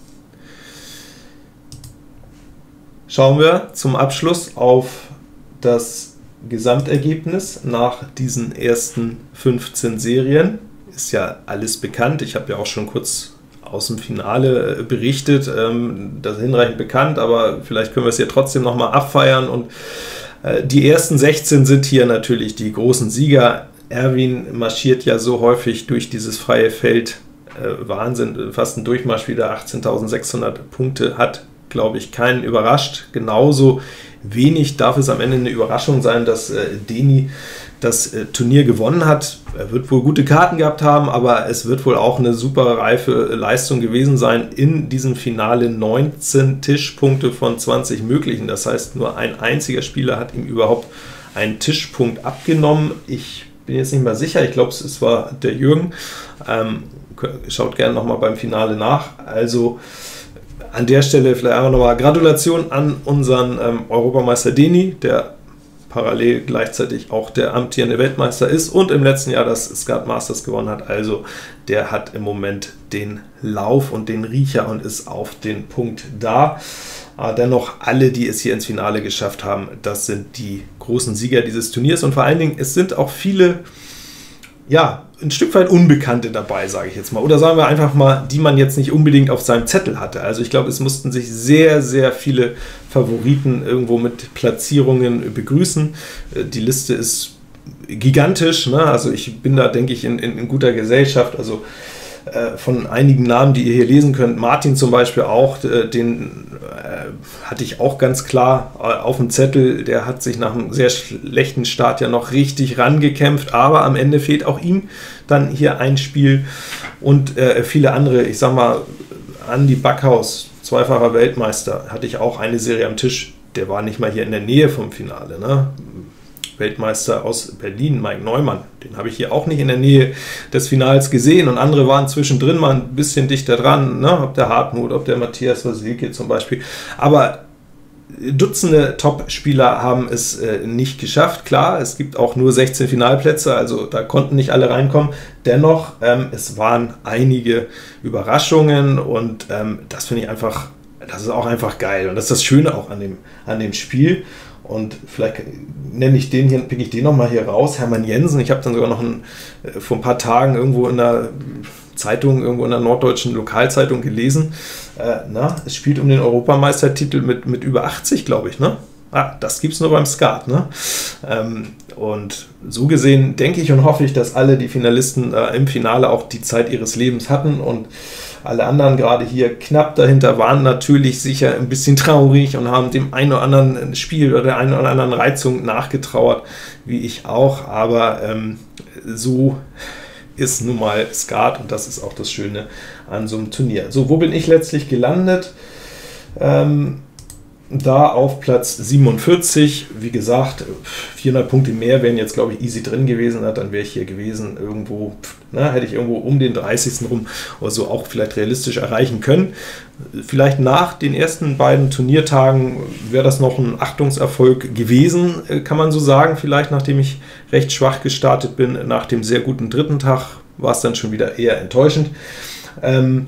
schauen wir zum Abschluss auf das Gesamtergebnis nach diesen ersten fünfzehn Serien. Ist ja alles bekannt, ich habe ja auch schon kurz aus dem Finale berichtet, ähm, das ist hinreichend bekannt, aber vielleicht können wir es ja trotzdem nochmal abfeiern. Und äh, die ersten sechzehn sind hier natürlich die großen Sieger. Erwin marschiert ja so häufig durch dieses freie Feld, äh, Wahnsinn, fast ein Durchmarsch wieder, achtzehntausendsechshundert Punkte hat glaube ich, keinen überrascht. Genauso wenig darf es am Ende eine Überraschung sein, dass äh, Deni das äh, Turnier gewonnen hat. Er wird wohl gute Karten gehabt haben, aber es wird wohl auch eine super reife Leistung gewesen sein in diesem Finale. neunzehn Tischpunkte von zwanzig möglichen. Das heißt, nur ein einziger Spieler hat ihm überhaupt einen Tischpunkt abgenommen. Ich bin jetzt nicht mehr sicher, ich glaube, es war der Jürgen. Ähm, schaut gerne nochmal beim Finale nach. Also an der Stelle vielleicht einfach nochmal Gratulation an unseren ähm, Europameister Deni, der parallel gleichzeitig auch der amtierende Weltmeister ist und im letzten Jahr das Skat Masters gewonnen hat. Also der hat im Moment den Lauf und den Riecher und ist auf den Punkt da. Aber dennoch alle, die es hier ins Finale geschafft haben, das sind die großen Sieger dieses Turniers. Und vor allen Dingen, es sind auch viele, ja, ein Stück weit Unbekannte dabei, sage ich jetzt mal. Oder sagen wir einfach mal, die man jetzt nicht unbedingt auf seinem Zettel hatte. Also ich glaube, es mussten sich sehr, sehr viele Favoriten irgendwo mit Platzierungen begrüßen. Die Liste ist gigantisch, ne? Also ich bin da, denke ich, in, in, in guter Gesellschaft. Also äh, von einigen Namen, die ihr hier lesen könnt, Martin zum Beispiel auch, äh, den äh, hatte ich auch ganz klar äh, auf dem Zettel. Der hat sich nach einem sehr schlechten Start ja noch richtig rangekämpft, aber am Ende fehlt auch ihm dann hier ein Spiel und äh, viele andere, ich sag mal, Andy Backhaus, zweifacher Weltmeister, hatte ich auch eine Serie am Tisch, der war nicht mal hier in der Nähe vom Finale, ne? Weltmeister aus Berlin, Mike Neumann, den habe ich hier auch nicht in der Nähe des Finals gesehen und andere waren zwischendrin mal ein bisschen dichter dran, ne? Ob der Hartmut, ob der Matthias Wasilke zum Beispiel, aber Dutzende Top-Spieler haben es äh, nicht geschafft. Klar, es gibt auch nur sechzehn Finalplätze, also da konnten nicht alle reinkommen. Dennoch, ähm, es waren einige Überraschungen und ähm, das finde ich einfach, das ist auch einfach geil und das ist das Schöne auch an dem, an dem Spiel. Und vielleicht nenne ich den hier, pick ich den nochmal hier raus, Hermann Jensen. Ich habe dann sogar noch ein, äh, vor ein paar Tagen irgendwo in der Zeitung, irgendwo in der norddeutschen Lokalzeitung gelesen. Äh, na, es spielt um den Europameistertitel mit, mit über achtzig, glaube ich, ne? Ah, das gibt es nur beim Skat, ne? Ähm, und so gesehen denke ich und hoffe ich, dass alle die Finalisten äh, im Finale auch die Zeit ihres Lebens hatten und alle anderen gerade hier knapp dahinter waren natürlich sicher ein bisschen traurig und haben dem einen oder anderen Spiel oder der einen oder anderen Reizung nachgetrauert, wie ich auch, aber ähm, so ist nun mal Skat und das ist auch das Schöne an so einem Turnier. So, wo bin ich letztlich gelandet? Ähm, da auf Platz siebenundvierzig, wie gesagt, vierhundert Punkte mehr wären jetzt, glaube ich, easy drin gewesen, dann wäre ich hier gewesen, irgendwo, na, hätte ich irgendwo um den dreißigsten rum oder so auch vielleicht realistisch erreichen können. Vielleicht nach den ersten beiden Turniertagen wäre das noch ein Achtungserfolg gewesen, kann man so sagen, vielleicht nachdem ich recht schwach gestartet bin. Nach dem sehr guten dritten Tag war es dann schon wieder eher enttäuschend. Ähm,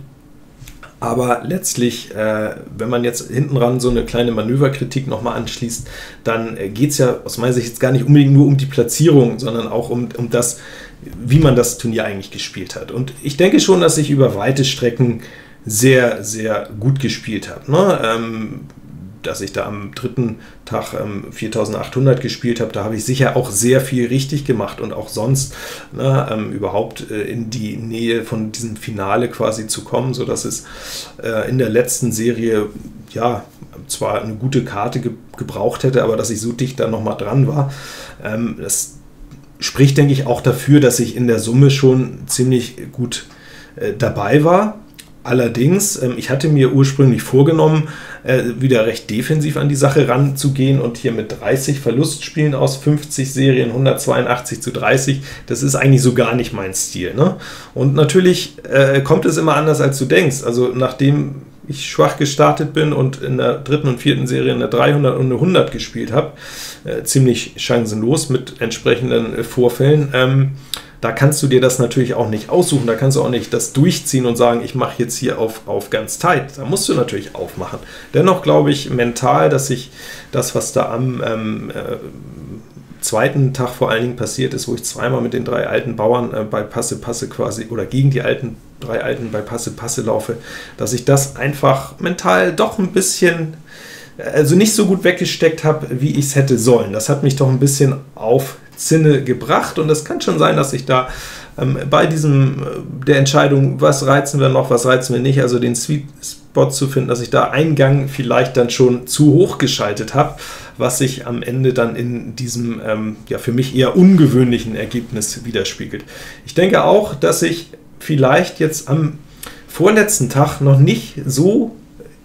Aber letztlich, äh, wenn man jetzt hinten ran so eine kleine Manöverkritik nochmal anschließt, dann äh, geht es ja aus meiner Sicht jetzt gar nicht unbedingt nur um die Platzierung, sondern auch um, um das, wie man das Turnier eigentlich gespielt hat. Und ich denke schon, dass ich über weite Strecken sehr, sehr gut gespielt habe. Ne? Ähm, dass ich da am dritten Tag ähm, viertausendachthundert gespielt habe, da habe ich sicher auch sehr viel richtig gemacht und auch sonst ne, ähm, überhaupt äh, in die Nähe von diesem Finale quasi zu kommen, sodass es äh, in der letzten Serie ja zwar eine gute Karte ge gebraucht hätte, aber dass ich so dicht da nochmal dran war. Ähm, das spricht, denke ich, auch dafür, dass ich in der Summe schon ziemlich gut äh, dabei war. Allerdings, ähm, ich hatte mir ursprünglich vorgenommen, äh, wieder recht defensiv an die Sache ranzugehen und hier mit dreißig Verlustspielen aus fünfzig Serien, hundertzweiundachtzig zu dreißig, das ist eigentlich so gar nicht mein Stil. Ne? Und natürlich äh, kommt es immer anders, als du denkst. Also nachdem ich schwach gestartet bin und in der dritten und vierten Serie eine dreihundert und eine hundert gespielt habe, äh, ziemlich chancenlos mit entsprechenden äh, Vorfällen, ähm, da kannst du dir das natürlich auch nicht aussuchen, da kannst du auch nicht das durchziehen und sagen, ich mache jetzt hier auf, auf ganz tight. Da musst du natürlich aufmachen. Dennoch glaube ich mental, dass ich das, was da am ähm, äh, zweiten Tag vor allen Dingen passiert ist, wo ich zweimal mit den drei alten Bauern äh, bei Passe-Passe quasi oder gegen die alten drei alten bei Passe-Passe laufe, dass ich das einfach mental doch ein bisschen, also nicht so gut weggesteckt habe, wie ich es hätte sollen. Das hat mich doch ein bisschen auf Zinne gebracht und es kann schon sein, dass ich da ähm, bei diesem äh, der Entscheidung, was reizen wir noch, was reizen wir nicht, also den Sweet Spot zu finden, dass ich da einen Gang vielleicht dann schon zu hoch geschaltet habe, was sich am Ende dann in diesem ähm, ja, für mich eher ungewöhnlichen Ergebnis widerspiegelt. Ich denke auch, dass ich vielleicht jetzt am vorletzten Tag noch nicht so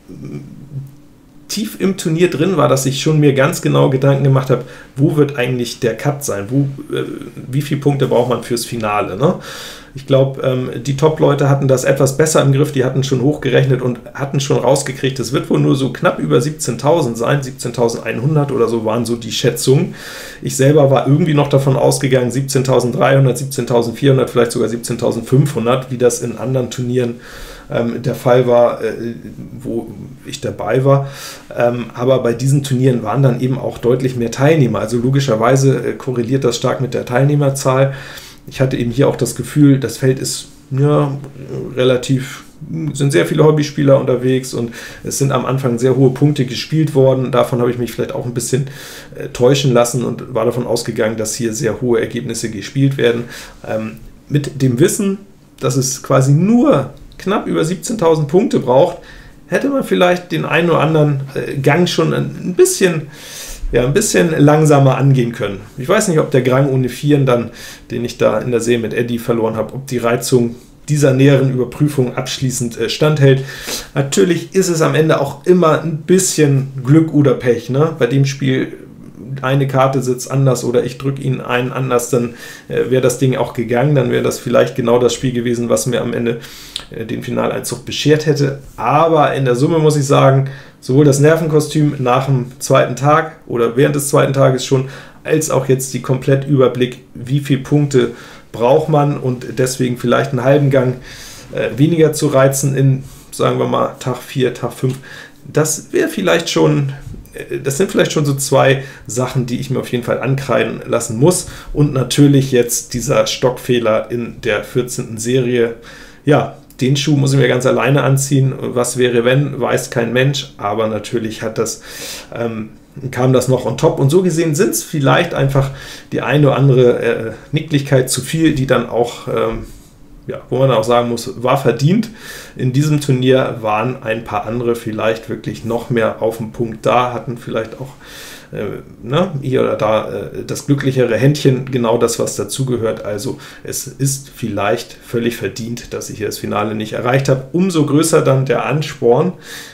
tief im Turnier drin war, dass ich schon mir ganz genau Gedanken gemacht habe, wo wird eigentlich der Cut sein, wo, äh, wie viele Punkte braucht man fürs Finale, ne? Ich glaube, ähm, die Top-Leute hatten das etwas besser im Griff, die hatten schon hochgerechnet und hatten schon rausgekriegt, es wird wohl nur so knapp über siebzehntausend sein, siebzehntausendeinhundert oder so waren so die Schätzungen. Ich selber war irgendwie noch davon ausgegangen, siebzehntausenddreihundert, siebzehntausendvierhundert, vielleicht sogar siebzehntausendfünfhundert, wie das in anderen Turnieren ähm, der Fall war, äh, wo ich dabei war. Ähm, aber bei diesen Turnieren waren dann eben auch deutlich mehr Teilnehmer, also logischerweise äh, korreliert das stark mit der Teilnehmerzahl. Ich hatte eben hier auch das Gefühl, das Feld ist ja, relativ, sind sehr viele Hobbyspieler unterwegs und es sind am Anfang sehr hohe Punkte gespielt worden. Davon habe ich mich vielleicht auch ein bisschen äh, täuschen lassen und war davon ausgegangen, dass hier sehr hohe Ergebnisse gespielt werden. Ähm, mit dem Wissen, dass es quasi nur knapp über siebzehntausend Punkte braucht, hätte man vielleicht den einen oder anderen äh, Gang schon ein bisschen Ja, ein bisschen langsamer angehen können. Ich weiß nicht, ob der Grang ohne Vieren dann, den ich da in der Serie mit Eddie verloren habe, ob die Reizung dieser näheren Überprüfung abschließend äh, standhält. Natürlich ist es am Ende auch immer ein bisschen Glück oder Pech, ne? Bei dem Spiel eine Karte sitzt anders oder ich drücke ihn einen anders, dann äh, wäre das Ding auch gegangen, dann wäre das vielleicht genau das Spiel gewesen, was mir am Ende äh, den Finaleinzug beschert hätte. Aber in der Summe muss ich sagen, sowohl das Nervenkostüm nach dem zweiten Tag oder während des zweiten Tages schon, als auch jetzt die Komplettüberblick, wie viele Punkte braucht man und deswegen vielleicht einen halben Gang äh, weniger zu reizen in, sagen wir mal, Tag vier, Tag fünf. Das wäre vielleicht schon, äh, das sind vielleicht schon so zwei Sachen, die ich mir auf jeden Fall ankreiden lassen muss. Und natürlich jetzt dieser Stockfehler in der vierzehnten Serie. Ja, den Schuh muss ich mir ganz alleine anziehen. Was wäre, wenn, weiß kein Mensch, aber natürlich hat das, ähm, kam das noch on top. Und so gesehen sind es vielleicht einfach die eine oder andere äh, Nicklichkeit zu viel, die dann auch, ähm, ja, wo man auch sagen muss, war verdient. In diesem Turnier waren ein paar andere vielleicht wirklich noch mehr auf dem Punkt da, hatten vielleicht auch Äh, ne, hier oder da äh, das glücklichere Händchen, genau das, was dazugehört. Also es ist vielleicht völlig verdient, dass ich hier das Finale nicht erreicht habe. Umso größer dann der Ansporn,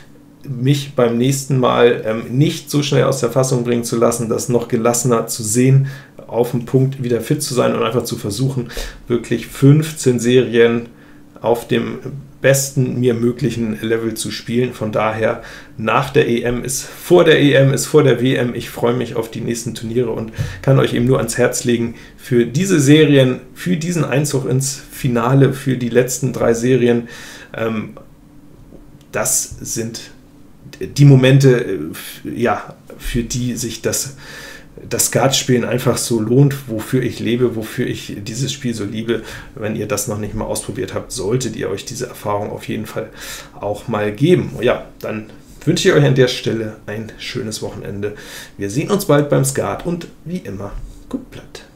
mich beim nächsten Mal ähm, nicht so schnell aus der Fassung bringen zu lassen, das noch gelassener zu sehen, auf dem Punkt wieder fit zu sein und einfach zu versuchen, wirklich fünfzehn Serien auf dem besten mir möglichen Level zu spielen. Von daher, nach der E M ist vor der E M, ist vor der W M. Ich freue mich auf die nächsten Turniere und kann euch eben nur ans Herz legen, für diese Serien, für diesen Einzug ins Finale, für die letzten drei Serien, ähm, das sind die Momente, ja, für die sich das das Skatspielen einfach so lohnt, wofür ich lebe, wofür ich dieses Spiel so liebe. Wenn ihr das noch nicht mal ausprobiert habt, solltet ihr euch diese Erfahrung auf jeden Fall auch mal geben. Ja, dann wünsche ich euch an der Stelle ein schönes Wochenende. Wir sehen uns bald beim Skat und wie immer, gut bleibt.